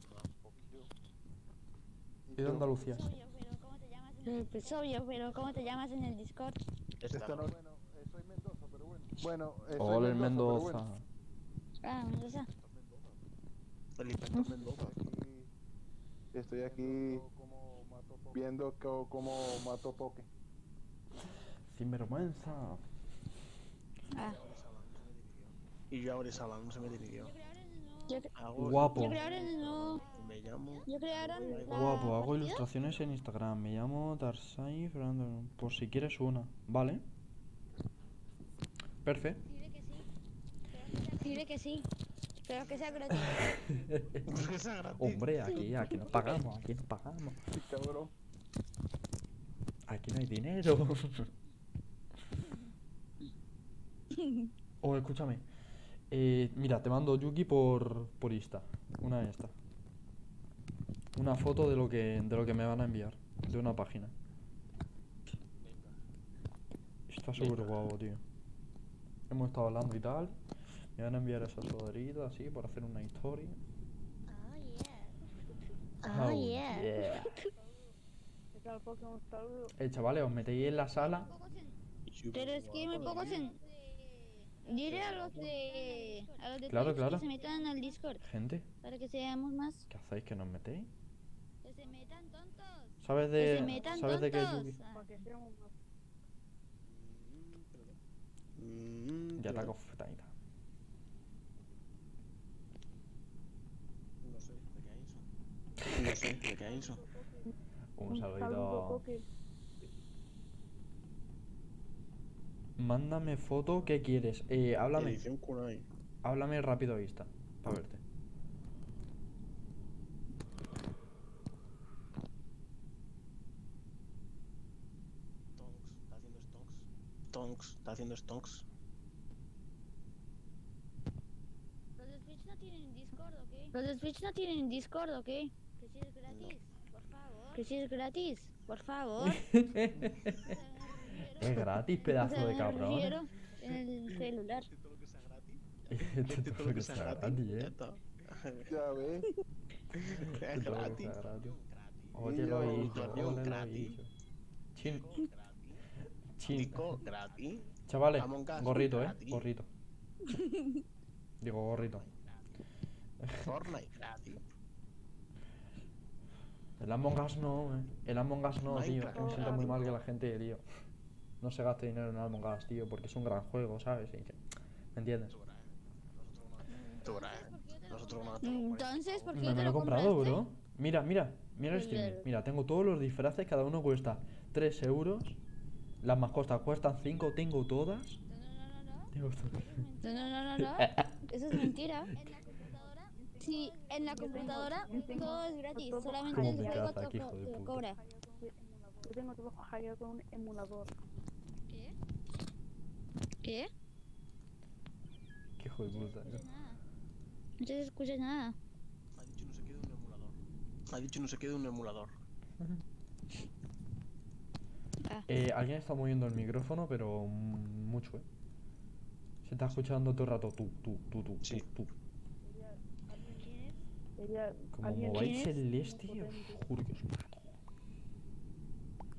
He ido a Andalucía. Pues obvio, pero ¿cómo te llamas en el Discord? Esta Esta no. no, bueno, soy Mendoza, pero bueno. Bueno, soy Hola, el Mendoza, Mendoza. pero bueno. Ah, Mendoza. El inspector Mendoza. Estoy aquí viendo cómo mato Poké. Sinvergüenza. Ah. Y yo ahora Salam no se me dividió. Guapo. Yo creo ahora no. Me llamo. Yo creo ahora la Guapo, hago partida. ilustraciones en Instagram. Me llamo Tarsai Fernando. Por si quieres una, ¿vale? Perfecto. Dile que sí. Pero que sea gratis. Esa gratis. Hombre, aquí nos pagamos, aquí nos pagamos. Sí, cabrón. Aquí no hay dinero. Oh, escúchame. Mira, te mando Yuki por Insta. Una de estas. Una foto de lo que me van a enviar. De una página. Está súper guapo, tío. Hemos estado hablando y tal. Me van a enviar esa sudaderita así por hacer una historia. Oh, yeah. ¿Qué tal, Pokémon? Saludos. Chavales, os metéis en la sala. Pero es que muy pocos en. Dile a los de. Claro, Twitch claro. que se metan al Discord. Gente, Para que seamos más. ¿qué hacéis que nos metéis? Que se metan tontos. ¿Sabes Que se de, metan ¿sabes de qué es tontos. Yuki? Para que seamos más. Ya te cofetadita. No sé, ¿de qué es eso? No sé, ¿de qué es eso? Un saludo, saludito. Poké. Mándame foto, ¿qué quieres? Háblame. Edición Kunai. Háblame rápido a Insta, para verte. Tonks, está haciendo stonks. ¿Los de Twitch no tienen Discord o qué? ¿Los de Twitch no tienen Discord o qué? Que si es gratis, por favor. Que si es gratis, por favor. Es gratis, pedazo de cabrón. En el celular. Todo lo que sea gratis. Todo lo que sea gratis, Ya está. Ya ves. Es Todo lo que gratis. sea gratis. Oye, lo he dicho, Coño, ole, lo he gratis. dicho. Chin, chin. Disco gratis. Chavales, Among Us, gorrito, gratis. gorrito. Digo gorrito. Fortnite gratis. El Among Us no, El Among Us no, tío. Minecraft, Me siento muy gratis. mal que la gente, tío, no se gaste dinero en el Among Us, tío, porque es un gran juego, ¿sabes? Y que, ¿me entiendes? Tú verás. Nosotros no. Entonces, ¿por qué Me te lo he lo comprado, compraste? bro. Mira el stream. Mira, tengo todos los disfraces, cada uno cuesta 3 euros. Las mascotas cuestan 5, tengo todas. Tengo todas. No. Eso es mentira. Sí, en la computadora todo es gratis. Solamente Como el mi juego casa, que hijo de te puta. cobra. Yo tengo trabajo hackeado con un emulador. ¿Qué? Qué hijo de puta, tío. No se escucha nada. Ha dicho no se quede un emulador. Alguien está moviendo el micrófono, pero mucho, Se está escuchando todo el rato tú. Sí. Quería Como alguien mováis que- el este, os juro que os mato.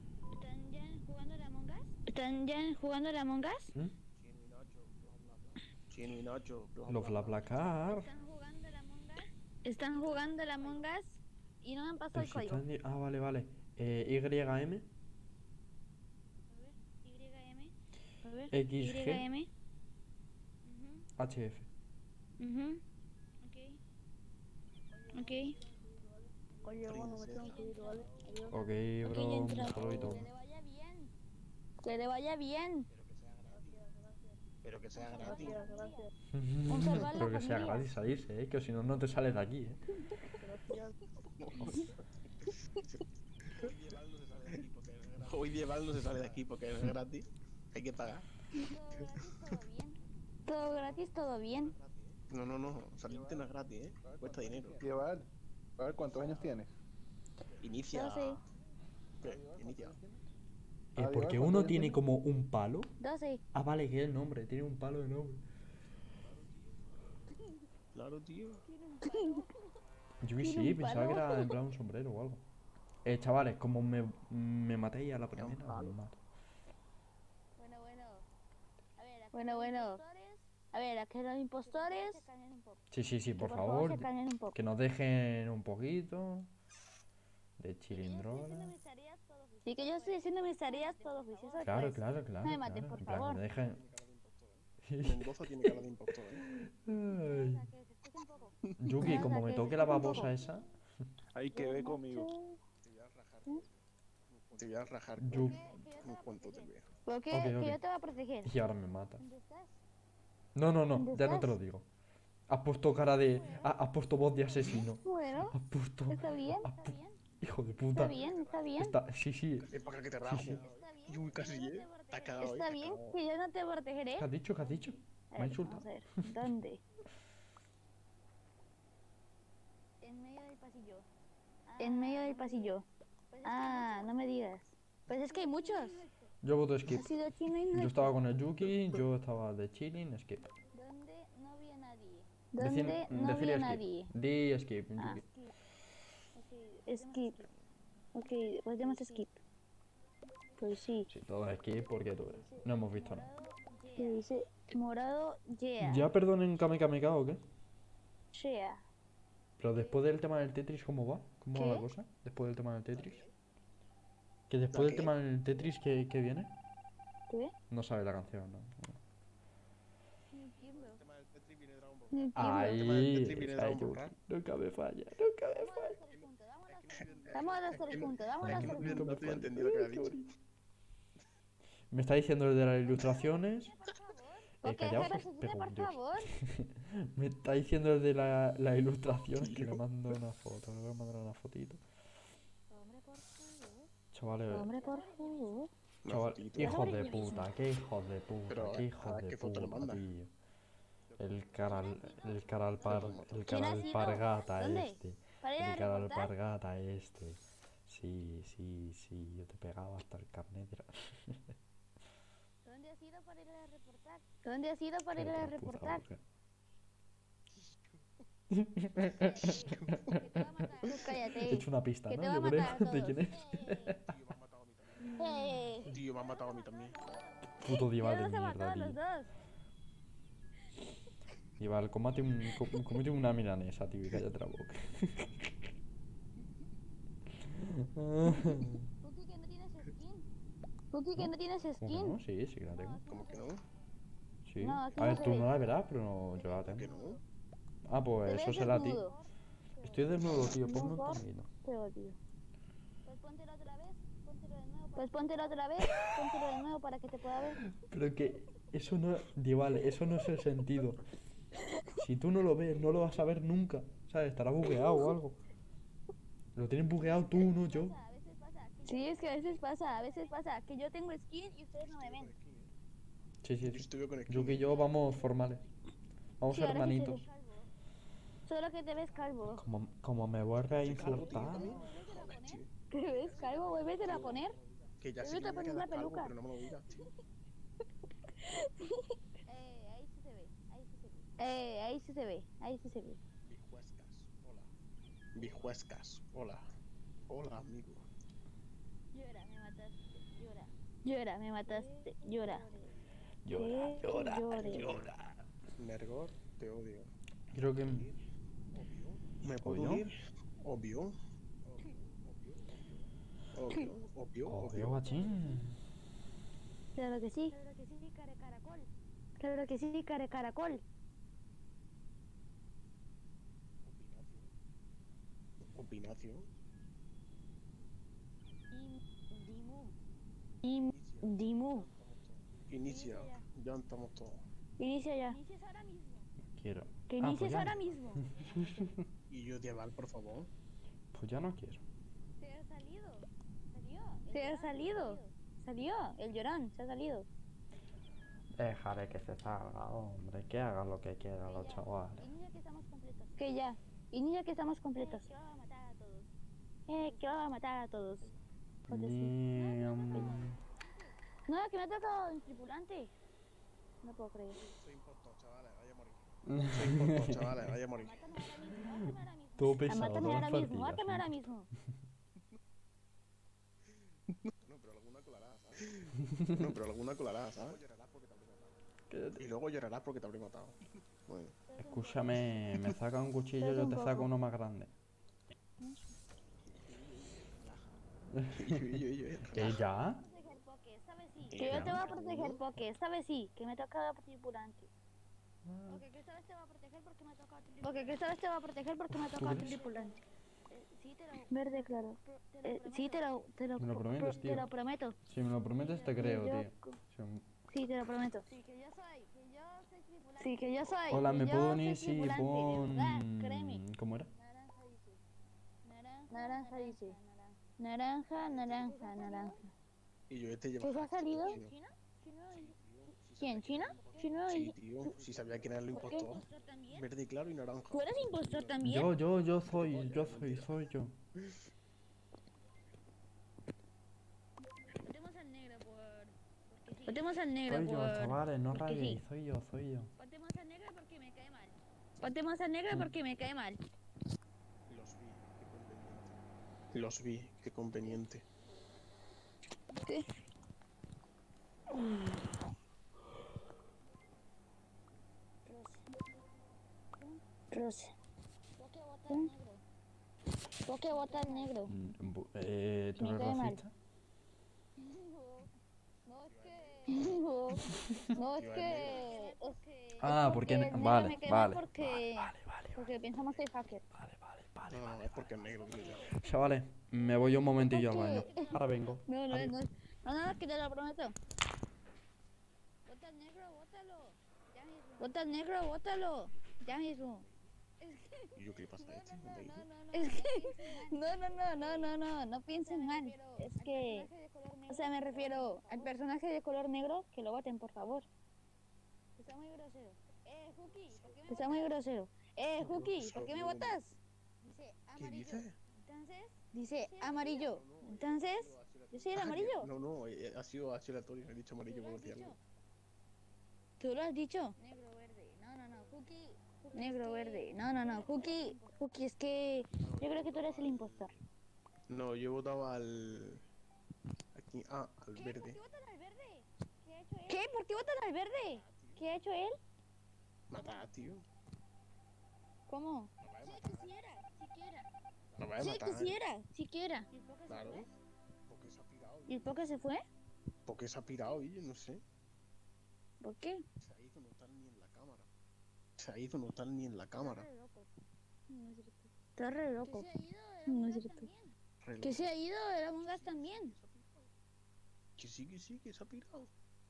¿Están ya jugando a la Among Us? ¿Mm? Chino y Nacho, bla, Los bla, bla. BlaBlaCar. ¿Están jugando a la Among Us? Están jugando a la Among Us y no me han pasado Pero el si código. están ah, vale, vale. YM, YM. A ver, XG. YM. HF. Ok. Ok. Oye, bueno, me tengo que ir, ¿vale? Adiós. Ok, Ok, ya bro, un entra. saludito. Que le vaya bien. Que le vaya bien. Pero que sea gratis. Gracias, gracias. Conservar la Pero que sea familia. gratis salirse, que si no, no te sales de aquí, Gracias. Hoy Dieval no se sale de aquí porque es gratis. Hay que pagar. Todo gratis, todo bien. No, no, no. Salirte no es gratis, cuesta dinero. Llevar. A ver, ¿cuántos años tienes? Inicia. Yo sé. ¿Qué? Inicia. porque Diego, uno ¿cuántos tiene años como un palo. 12. Ah, vale, que es el nombre, tiene un palo de nombre. Claro, tío. Yo que ¿Tiene sí, un pensaba que palo? era en plan un sombrero o algo. Chavales, como me matéis a la primera, palo. os mato. Bueno. A ver, a que los impostores. Sí, que por se favor, calmen un poco. que nos dejen un poquito de chilindrona. Sí, que yo estoy haciendo mis tareas todo juicioso. Claro, pues. claro, claro. No me maten, claro, por en plan, favor. que me dejen... Mendoza tiene cara de impostor, Ay. Yuki, Vamos como a me que toque se la escuche un babosa poco. esa, Hay que ver conmigo. Te voy a rajar Yuki... en cuanto te vea. ¿Por qué? Ok, Que ok. yo te voy a proteger. Y ahora me mata. ¿Dónde estás? No, ¿Dónde ya no te estás? lo digo. Has puesto cara de... Has puesto voz de asesino. Bueno, Has puesto... está bien. Hijo de Está puta. bien, está bien. Sí. Es para que te rajo. sí. Y un casi, Te ha cagado, Está te ha bien cagado. que yo no te protegeré. ¿Qué has dicho? ¿Qué has dicho? A Me ha ver, insultado. vamos a ver. ¿Dónde? En medio del pasillo. En medio del pasillo. Ah, no me digas. Pues es que hay muchos. Yo voto skip. Ha sido chino y Yo no. estaba con el Yuki, yo estaba de chilling, skip. ¿Dónde no vi a nadie? ¿Dónde no Decir vi a skip. nadie? Di skip, Ah. Yuki. Skip. Ok, pues demos skip. Pues sí. Sí, todo skip porque tú no hemos visto nada. ¿Qué dice? Morado, yeah. ¿Ya perdonen Kame Kame Ka o qué? Yeah. Pero después del tema del Tetris, ¿cómo va? ¿Cómo va la ¿Qué? cosa? Después del tema del Tetris. Que después del qué? tema del Tetris, ¿qué viene? ¿Qué? No sabe la canción, ¿no? No entiendo. Ahí, Tetris viene de ahí, Dragon Ball, Yuki. Nunca me falla, nunca me falla. Vamos a hacer juntos, vamos a hacer No juntos. estoy entendiendo lo que ha dicho. Me está diciendo el de las ilustraciones. Ok, Callaos, Jara, os por pego un Dios. favor. Me está diciendo el de las ilustraciones que le mando una foto. Le voy a mandar una fotito. Chavales, Hombre, por favor. chaval, fotito. hijos de puta, qué hijos de puta, Pero, qué hijos ¿a de qué foto le puta, manda? tío. El ¿Quién ha sido? alpargata ¿Dónde? este. ¿Para ir a El cara reportar? alpargata este. Sí, yo te pegaba hasta el carnet. ¿Dónde has ido para ir a reportar? ¿Dónde has ido para ir a Cállate la puta reportar? boca. Tú He cállate. hecho una pista, Que ¿no? te va a Yo matar a creo. ¿De todos. quién es? Tío, me han matado a mí también. Puto Ya Dival de los he matado mierda, a los tío. dos. Dival, comete una milanesa, tío, y cállate la boca. Cookie, que no tienes skin. Cookie, que no tienes ¿Cómo que skin. no? Sí que la tengo. ¿Cómo que no? Sí. No, aquí A no ver, se tú ve. no la verás, pero yo la ¿Cómo que tengo. no? Ah, Te pues eso ves será a ti. desnudo. Estoy desnudo, tío, ponme un Mejor. tanguito. Te odio. Pues póntelo otra vez. Póntelo de nuevo. Pues póntelo otra vez. Póntelo de nuevo para que te pueda ver. Pero que eso no, Dival, eso no es el sentido. Si tú no lo ves, no lo vas a ver nunca. ¿Sabes? Estará bugueado o algo. Lo tienes bugueado tú, no yo. A veces pasa. Sí, es que a veces pasa que yo tengo skin y ustedes no me ven. Sí, Yo estuve con el Yuki y yo vamos formales. Vamos Sí, ahora sí se hermanitos. ve. Solo que te ves calvo. Como me vuelve a calvo, tío, insultar. también. ¿Te ves calvo? Vuelves a poner. Que ya Yo sé te que me pongo queda una calvo, peluca. pero no me lo digas, tío. Ahí sí se ve. Ahí sí se ve. Ahí sí se ve. Ahí sí se ve. Bijuescas, hola. Hola, amigo. Llora, me mataste. Llora. Llora, me mataste. Llora. Llora, Que llora, llore. llora. Nergor, te odio. Creo que... ¿Me puedo ¿Obvio? unir? Obvio. Obvio. Obvio, guachín. Claro que sí. Claro que sí, caracol. Opinacio. Dimu. Inicia. Ya estamos todos. Inicia ya. Quiero. Que Ah, pues inicies ya. ahora mismo. Y yo Diaval, por favor. Pues ya no quiero. Se ha salido. Se ha salido. Salió. El llorón. Se ha salido. Dejaré que se salga, hombre. Que haga lo que quiera los chavales. Inicia que estamos completos. Que ya. Inicia que estamos completos. Que va a matar a todos. Que va a matar a todos. Joder, sí. No, que me ha tocado un tripulante. No puedo creer. Soy impostor, chavales, vaya a morir. Soy impostor, chavales, vaya a morir. Todo pesado, Mátame todas ahora las mismo. partidas, Mátame ahora ¿sí? mismo. No, pero alguna colará, ¿sabes? No, pero alguna colará, ¿sabes? Y luego llorarás porque te habré matado. Bueno. Escúchame, me saca un cuchillo, yo te saco uno más grande. ¿Que ya? Que yo te voy a proteger porque esta vez sí, que me toca tripulante. Porque que esta vez te va a proteger porque me toca tripulante. Porque que esta vez te va a proteger porque me toca crees? tripulante. Verde claro. Sí, te lo ¿Me lo prometes, te tío? lo prometo. Si me lo prometes, te creo, Yo- tío. Si- Sí, te lo prometo. Sí, que yo soy tripulante. Sí, que yo soy. Hola, que ¿me yo puedo soy unir? Sí, tripulante, de verdad, pon... créeme. ¿Cómo era? Naranja dice. Naranja, naranja, naranja. Y yo este lleva. ¿Qué se ha salido? Chino. ¿Quién? ¿China? ¿China? Sí, tío. Si sabía quién era el ¿Por qué? impostor. Verde claro y naranja. ¿Tú eres impostor también? Soy yo. Votemos al negro por... Votemos al negro Soy yo, por... chavales, no porque rayéis, sí. soy yo. Votemos al negro porque me cae mal. Votemos al negro porque me cae mal. Los vi, qué conveniente. ¿Qué? Rose. ¿Por qué vota al negro? ¿Tú Me eres cae mal. racista? No, es que... Ah, porque... el negro Vale, me cae mal vale. porque... Porque pensamos que es hacker. No, es porque es negro, tío. Ya. Chavales, me voy un momentillo al baño. ¿Por qué? Ahora vengo. No, Adiós. es que te lo prometo. Vota al negro, vótalo. Ya mismo. Vota al negro, vótalo. Ya mismo. ¿Y yo qué pasa este? ¿Dónde dice? Es que... No piensen mal. Es que... O sea, me refiero al personaje de color negro, que lo voten, por favor. Está muy grosero. Juki, ¿por qué me Está muy grosero. Juki, ¿por qué me votas? Dice ¿Qué dice? Entonces... Dice amarillo. Entonces... Yo soy el amarillo. No, ha sido aleatorio, he dicho amarillo por decir algo. ¿Tú lo has dicho? Negro, verde. No, Juki. Negro, verde. No, Juki. Juki, es que... Yo creo que tú eres el impostor. No, yo he votado al... Aquí, al verde. votan al verde? ¿Qué? ¿Por qué votan al verde? ¿Qué ha hecho él? Matar, tío. ¿Cómo? No vaya a matar. Siquiera. Claro. Porque se ha pirado. ¿Y el poke se fue? Porque se ha pirado, y yo no sé. ¿Por qué? Se ha ido, no está ni en la cámara. Se ha ido, no está ni en la cámara. Está re loco. No es cierto. Que se ha ido el Among Us también. Que sí, que se ha pirado.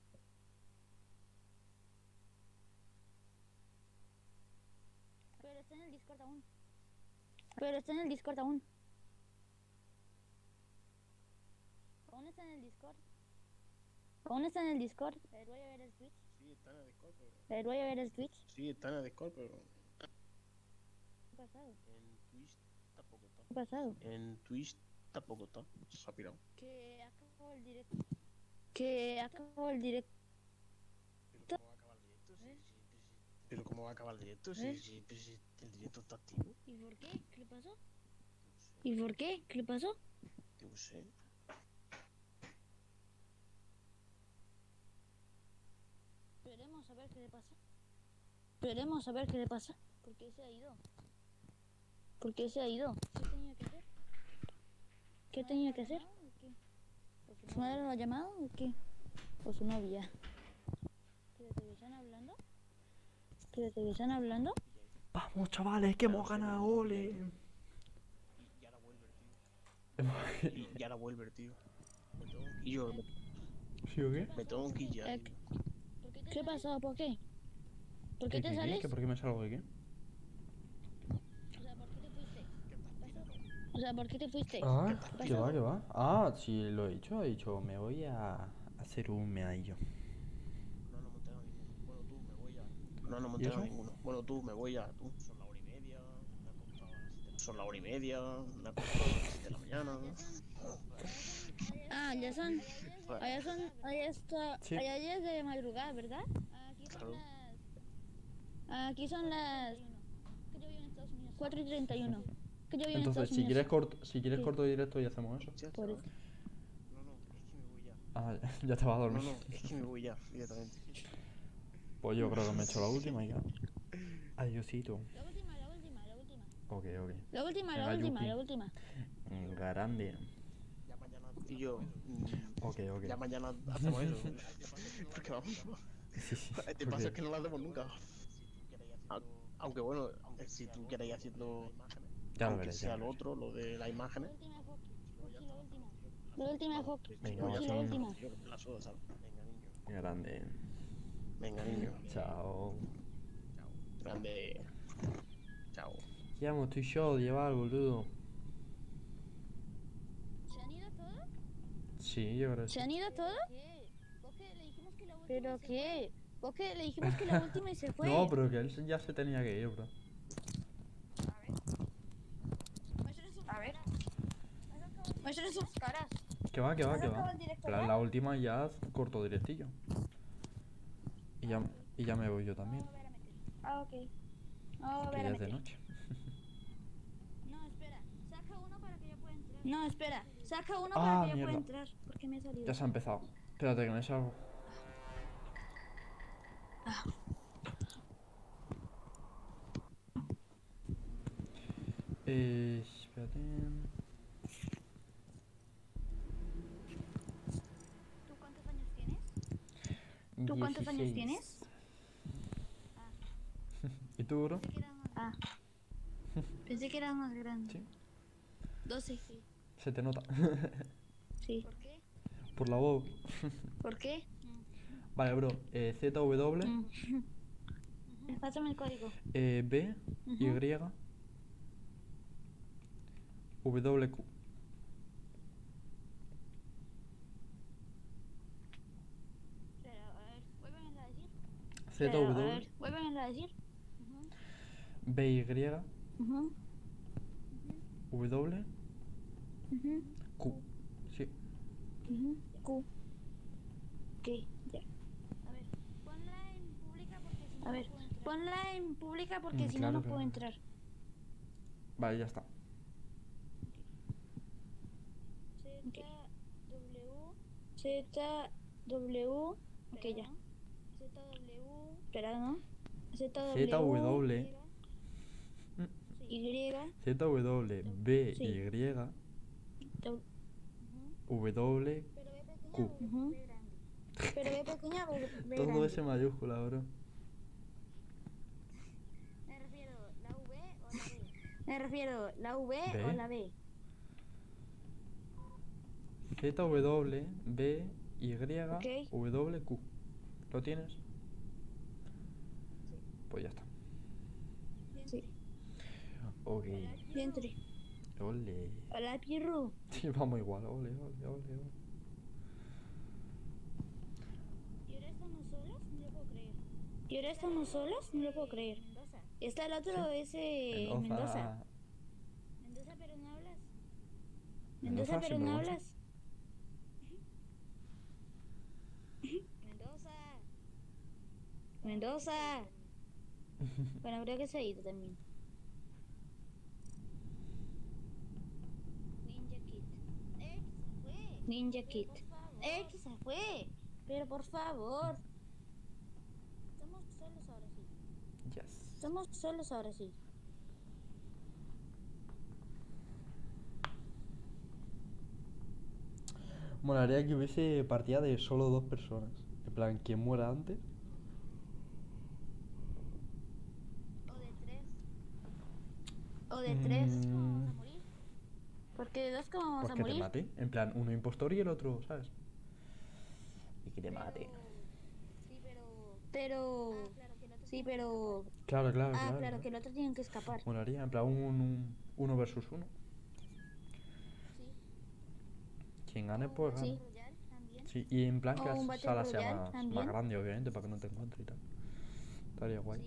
Pero está en el Discord aún. Aún está en el Discord. Aún está en el Discord. Voy a ver el Twitch. Sí, está en el Discord, pero... Voy a ver el Twitch. Sí, está en el Discord, pero... ¿Qué ha pasado? En Twitch tampoco está. ¿Qué ha pasado? En Twitch tampoco está. Se ha pirado. Que acabó el directo. Que acabó el directo. Pero ¿cómo va a acabar el directo? ¿Eh? Si el directo está activo. ¿Y por qué? ¿Qué le pasó? ¿Y por qué? ¿Qué le pasó? No sé. qué le pasa. Esperemos a ver qué le pasa. ¿Por qué se ha ido? ¿Por qué se ha ido? ¿Qué tenía que hacer? ¿Qué tenía que hacer? ¿Su madre lo ha llamado o qué? ¿O su novia? ¿Que están hablando? ¿Que están hablando? Vamos, chavales, que hemos ganado, ole. Y ahora vuelve, tío. Y yo ¿Sí o qué? me tengo que ir ya. tío. ¿Qué pasó? ¿Por qué? ¿Por qué te ¿Qué? sales? ¿Que por qué me salgo de qué? O sea, ¿por qué te fuiste? Ah, ¿Qué ¿qué pasó? va, qué va? Ah, sí, lo he dicho, me voy a hacer un meadillo. No, no me ¿Y entero eso? ninguno. Bueno, tú, me voy ya. Tú. Son la hora y media. Me he acostado a las 7 de la mañana. Ah, ya son. Allá son. Sí. Allá ya es de madrugada, ¿verdad? Claro. Aquí son las 4:31. Que yo vivo en Entonces, Estados si Unidos. quieres Sí. corto directo y hacemos eso. Hostia, Por chaval. eso. No, no, es que me voy ya. Ah, ya te vas a No, dormir. no, es que me voy ya, directamente. Pues yo creo que me he hecho la última y ya. Adiosito. La última. Ok, ok. La última. Grande. Ya mañana. Y yo. Ok, ok. Ya mañana hacemos eso. Porque vamos. Sí, sí. Te pasa es que no lo hacemos nunca. Aunque bueno, si tú quieres ir haciendo. Ya lo Aunque veré, ya sea lo lo veré. otro, lo de las imágenes. La última, Joaquín. Venga, Sí, la va, última. Yo la suda, ¿sabes? Venga, niño. Grande. Venga, niño. Chao. Grande. Chao. Ya me estoy yo de llevar, boludo. ¿Se han ido todos? Sí, yo creo que sí. ¿Se han ido todos? ¿Pero qué? ¿Por qué le dijimos que la última y se fue? No, pero que él ya se tenía que ir, bro. A ver. Muestren sus caras. Que va. La última ya corto directillo. Y ya me voy yo también. Ah, ok. No, Que ya es de noche. No, espera. Saca uno para que yo pueda entrar. No, espera. Saca uno Ah, para que yo mierda. pueda entrar. ¿Por qué me he salido? Ya se ha empezado. Espérate que me salgo. Espérate. ¿Tú cuántos años tienes? ¿Tú cuántos años 16. tienes? ¿Y tú, bro? Ah. Pensé que eras más grande. Sí. 12. Se te nota. Sí. ¿Por qué? Por la voz. ¿Por qué? Vale, bro. ZW, Pásame el código. B, Y, WQ. Pero, a ver, vuélvemelo a decir. ZW, Vuélvemelo a decir. BY, Ujú, W, ujú, Q. Sí. ujú. Q. Ok, ya. A ver, ponla en pública porque si no. A ver, ponla en pública porque si claro, no, no claro. puedo entrar. Vale, ya está. ZW. Ok, ya. ZW. Espera, ¿no? ZW, Y. ZW, B, Sí. Y, W, Q. Ujú. Pero ve pequeña o ve Todo grande. ese mayúscula, bro. Me refiero la V o la B. Me refiero la V ¿B? o la B. ZW, B, Y, Ok. W, Q. ¿Lo tienes? Pues ya está. Sí. Ok. Ya entré. Ole. Hola, Pirru. Sí, vamos igual. Ole. ¿Y ahora estamos solos? No lo puedo creer. ¿Y ahora estamos solos? No lo puedo creer. Está el otro, ese Mendoza. Mendoza, pero no hablas. Mendoza, pero no sinvergüenza. hablas. Mendoza. Bueno, creo que se ha ido también. Ninja Kid. Que se fue. Pero por favor. Estamos Estamos solos ahora sí. Molaría que hubiese partida de solo 2 personas. En plan, quien muera antes. O de 3. O de 3. ¿Cómo vamos a morir? Porque de 2 cómo vamos Pues a que te morir. mate. En plan, uno impostor y el otro, ¿sabes? Y que te mate. Pero... Sí, pero... Claro, claro, Ah, claro. claro, que el otro tiene que escapar. Molaría, en plan, uno versus uno. Quien gane, pues gana. Sí. Sí, y en plan que O un la Battle sala sea Royale más también. grande, obviamente, para que no te encuentres y tal. Estaría guay.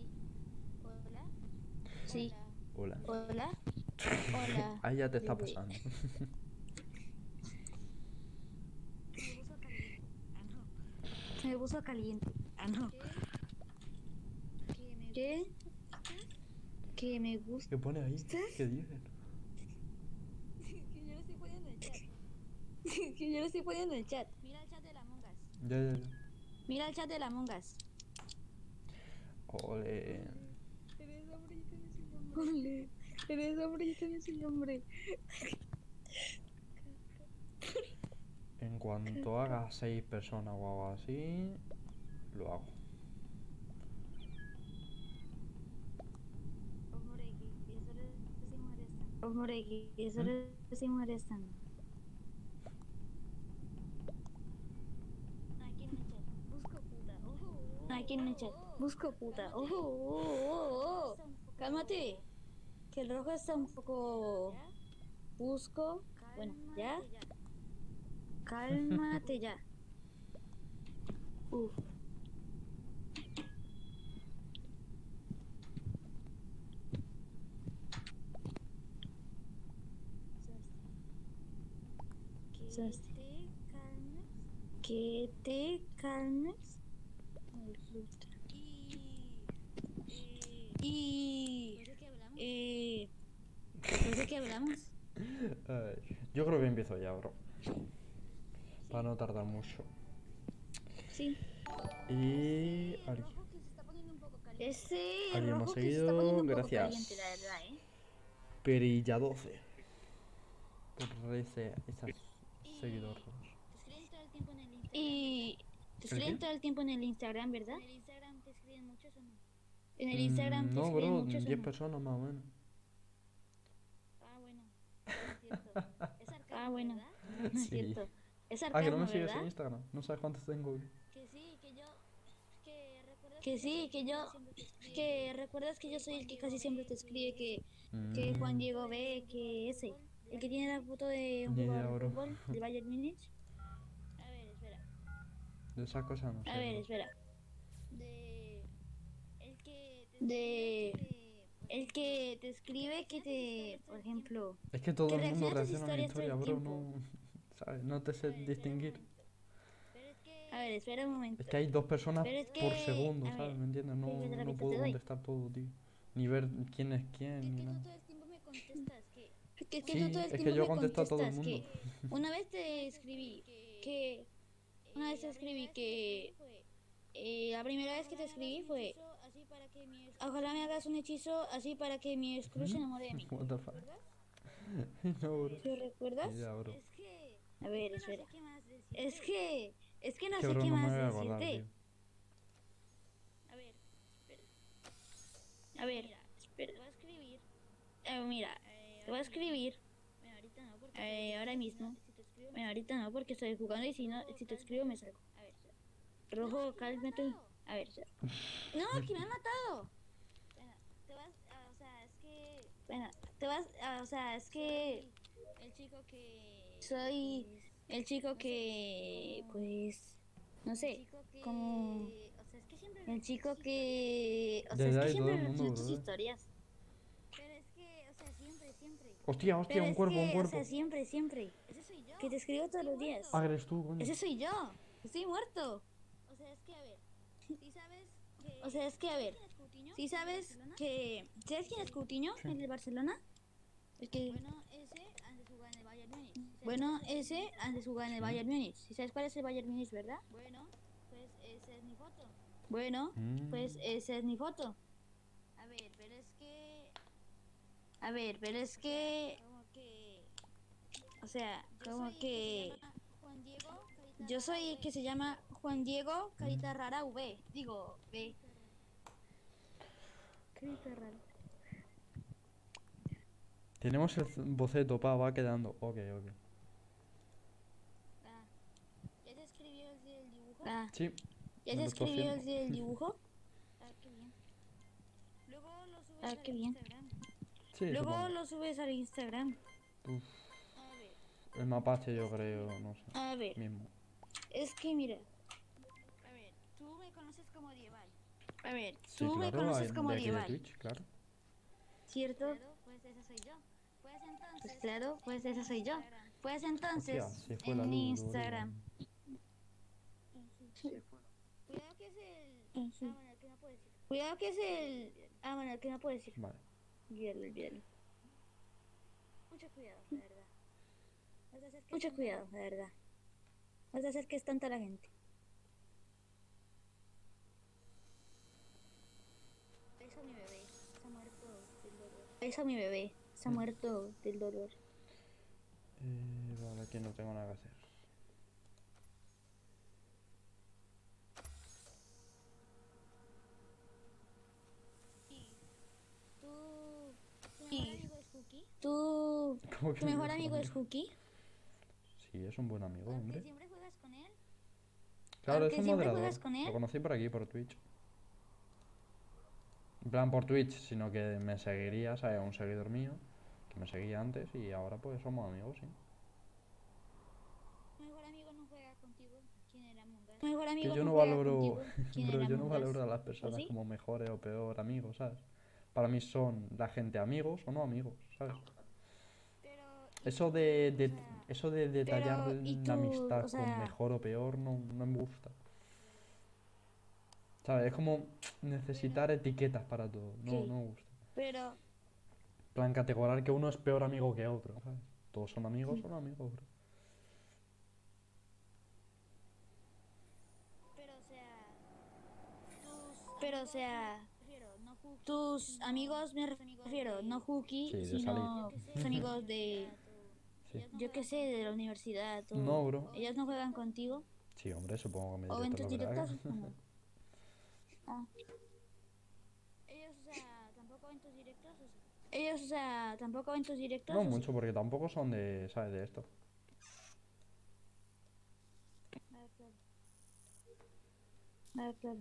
Sí. Hola. Hola. Hola. Ahí ya te está Bebé. pasando. Se me puso caliente. Ah, no. ¿Qué? Que me gusta. ¿Qué pone ahí? ¿Qué dicen? Que yo lo estoy poniendo en el chat. Que yo lo estoy poniendo en el chat. Mira el chat de la Among Us. Ya. Mira el chat de la Among Us. Ole. Eres hombre y tienes un nombre. Eres hombre y tienes un nombre. En cuanto haga 6 personas o algo así, lo hago. Hombre, que eso se molestan. Aquí en el chat. Busco puta. Cálmate. Que el rojo está un poco... Busco. Bueno, ¿ya? Cálmate ya. Uf. Que te calmes. ¿No sé qué hablamos? Ay, yo creo que empiezo ya, bro. Para no tardar mucho. Sí. Y... Ese Alguien rojo más que se está seguido, poniendo un poco gracias. caliente, la verdad, ¿eh? Perilla 12. Por esas seguidores. Y te escriben qué? todo el tiempo en el Instagram, ¿verdad? ¿En el Instagram te escriben muchos o no? ¿En el Instagram te No, escriben bro, muchos o 10 no? personas más o menos. Ah, bueno. Es cierto. Es sarcasmo, bueno. No es Sí. cierto. Es Ah, que no sarcasmo, me sigues en ¿verdad? Instagram. No sabes cuántos tengo. Que sí, que yo... Que sí, que yo... Que recuerdas que yo soy el que casi siempre te escribe que Juan Diego ve, que ese. El que tiene la foto de un Ni idea, jugador de bro. fútbol, de Bayern Múnich. A ver, espera. De esas cosas no sé. A ver, bro. espera. El que te escribe que te, por ejemplo, Es que todo que el mundo reacciona a tus reacciona a mi historias todo historia, el bro. tiempo. No, ¿sabes? No te sé distinguir. A ver, espera un momento. Es que hay 2 personas Pero es que, por segundo, a ¿sabes? ver, ¿Me entiendes? No, espera, no te puedo doy. contestar todo, tío. Ni ver quién es quién, ni nada. todo el tiempo me contestas que Sí, tú todo el es que tiempo yo me contesto a todo el contestas mundo. que una vez te escribí que la primera vez que te escribí fue ojalá me hagas un hechizo así para que mi crush se enamore de mí. What the fuck. No, bro. ¿Te recuerdas? Ni idea, bro. A ver, espera. Es que no Que sé bro, qué no me más voy a acordar, decirte. tío. A ver, espera. Mira, te voy a escribir. Ahora mismo. Bueno, ahorita no, porque estoy jugando y si te escribo me salgo. Rojo, cálmate. A ver, no, que me han matado. Es que soy el chico que, pues, no sé, como el chico que, Ya, es ya, que y todo el siempre mundo, reacciono tus bro. historias. Hostia, Pero un es cuerpo, que, un cuerpo. siempre. Que te escribo todos los días. Ah, eres tú, coño. Ese soy yo. Estoy muerto. O sea, es que, a ver. Si sabes que... ¿Sabes quién es Coutinho? Sí. ¿El de Barcelona? El que... Bueno, ese antes jugaba en el Bayern Múnich. ¿Sí sabes cuál es el Bayern Múnich, verdad? Bueno, pues esa es mi foto. A ver, pero es que... A ver, pero es que... O sea, como que... Yo soy el que se llama Juan Diego Carita Rara V. Digo, V. Carita Rara. Tenemos el boceto, pa, va quedando. Ok, ok. Ah, ¿ya te escribió el del dibujo? Sí, ¿Ya me te lo estoy escribió el haciendo. del dibujo? Ah, qué bien. Luego lo subes al Instagram. Sí, Luego supongo. lo subes al Instagram. Uf, A ver, el mapache yo creo, no sé. a ver. Mismo. Es que mira. A ver, tú me conoces como Dieval. A ver, Sí, tú me claro, conoces como de aquí de Dieval. Twitch, claro. ¿Cierto? Claro, pues esa soy yo. Pues entonces. Pues claro, pues esa soy yo. Pues entonces. Hostia, se fue la En luz, Instagram. boludo. Cuidado que es el. Ah, bueno, que no puedo decir. Cuidado que es el. Ah, bueno, que no puedo decir. Vale. Olvídalo. Mucho cuidado, la verdad. Mucho cuidado, la verdad. Vas a hacer que es tanta la gente. Eso mi bebé se ha muerto del dolor. Eso mi bebé se ha muerto del dolor. Vale, aquí no tengo nada que hacer. ¿Cómo que ¿Tu mi mejor amigo es Hookie? Sí, es un buen amigo, hombre. ¿Siempre juegas con él? Claro, es Porque un siempre moderador. juegas con él. Lo conocí por aquí, por Twitch. En plan por Twitch, sino que me seguiría, ¿sabes? Un seguidor mío que me seguía antes y ahora pues somos amigos, sí. ¿Tu mejor amigo no juega contigo? ¿Quién era Mungas? ¿Tu mejor amigo Que yo no no juega valoro, contigo? ¿Quién bro, era yo no Mungas? valoro a las personas sí? como mejores o peor amigos, ¿sabes? Para mí son la gente amigos o no amigos, ¿sabes? Pero, Eso eso de detallar ¿y la tú, amistad o con sea, mejor o peor no me gusta. ¿Sabes? Es como necesitar etiquetas para todo. No ¿qué? me gusta. Pero, En plan, categorizar que uno es peor amigo que otro, ¿sabes? Todos son amigos, bro. pero, o sea, tus amigos me refiero, no Hookie, Sí, de sino salir. tus amigos de, Sí. yo qué sé, de la universidad. O, No, bro. ¿ellos no juegan contigo? Sí, hombre, supongo que me ¿O en tus directo lo verá. directos? ¿O no? Ah. Ellos, o sea, tampoco ven tus directos. Ellos, o sea, tampoco ven tus directos. No ¿o sí? mucho, porque tampoco son de, ¿sabes? De esto. Claro.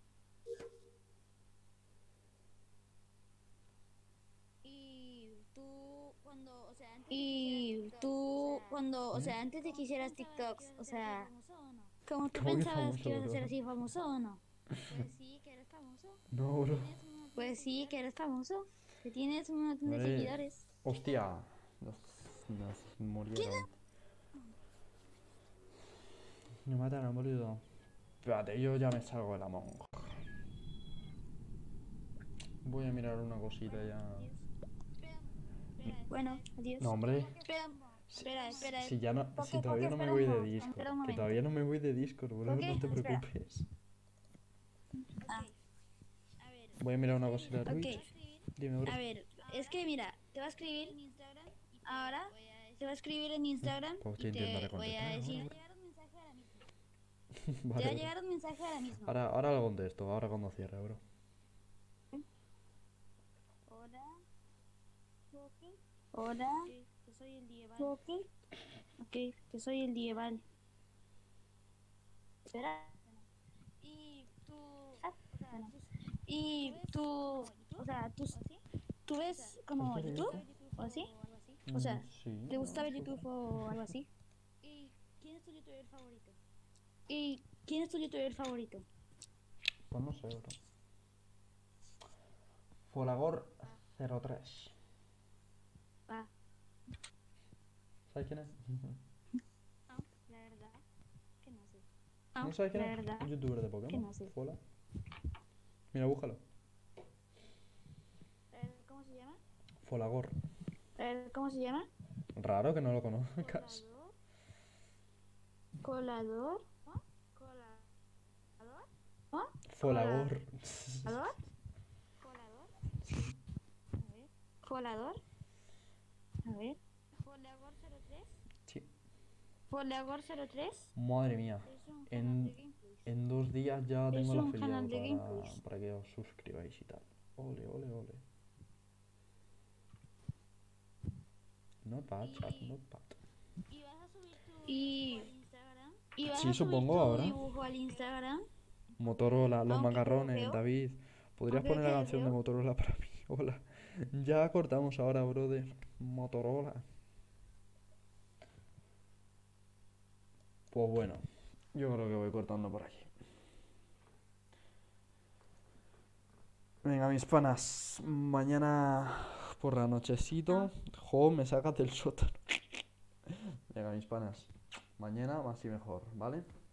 Y tú, cuando, o sea, antes de que hicieras TikToks, o sea, ¿cómo tú ¿Cómo que pensabas famoso, que ibas a bro? ser así famoso o no? Pues sí, que eres famoso. No, bro. Pues sí, que eres famoso. Que tienes un montón de Hombre, seguidores. hostia. Nos murieron. Me mataron, boludo. Espérate, yo ya me salgo de la monja. Voy a mirar una cosita ya. Bueno, adiós. No, hombre. Espera. Si ya no, Porque- si todavía porque no me espera voy un de momento, Discord. espera un Que momento. todavía no me voy de Discord, boludo. ¿Por qué? No te Espera. preocupes. Ah, Voy a mirar una cosita de ok. Twitch. Dime, bro. A ver, es que mira, te va a escribir ahora, te va a escribir en Instagram Pues y estoy intentando te voy a contestar decir, ahora. te va Vale, a bro. llegar un mensaje ahora mismo. Ahora lo contesto, ahora cuando cierre, bro. Hola, que soy el Dieval. Ok, que soy el Dieval. Espera. O sea, tú ves como ¿Qué YouTube dices? o así. O sea, Sí, ¿te gusta ver sí. YouTube o algo así? ¿Y quién es tu youtuber favorito? ¿Y quién es tu youtuber favorito? Pues no sé, bro. Folagor 03. Ah, ¿Sabes quién es? no, la verdad que no sé. ¿No sabes quién la es? verdad Un youtuber de que Pokémon. no sé. Fola. Mira, búscalo. ¿Cómo se llama? Folagor. ¿Cómo se llama? Raro que no lo conozcas. Colador. Folagor. ¿Colador? Folador. A ver. Folador 03. Sí. Folador 03. Madre mía. Es un canal de En, gameplays. en 2 días ya Es tengo el un afiliado canal de gameplays. para que os suscribáis y tal. Ole, ole, ole. Not bad, chat, not bad. ¿Y vas a subir tu dibujo al Instagram? ¿Y vas Sí, a subir supongo tu ahora. dibujo al Instagram? Motorola, los Aunque quede macarrones, feo. David. ¿Podrías Aunque poner la quede canción de feo. Motorola para mí? Hola. Ya cortamos ahora, brother. Motorola. Pues bueno, yo creo que voy cortando por aquí. Venga, mis panas. Mañana por la nochecito. Jo, me sacas del sótano. Venga, mis panas. Mañana más y mejor, ¿vale?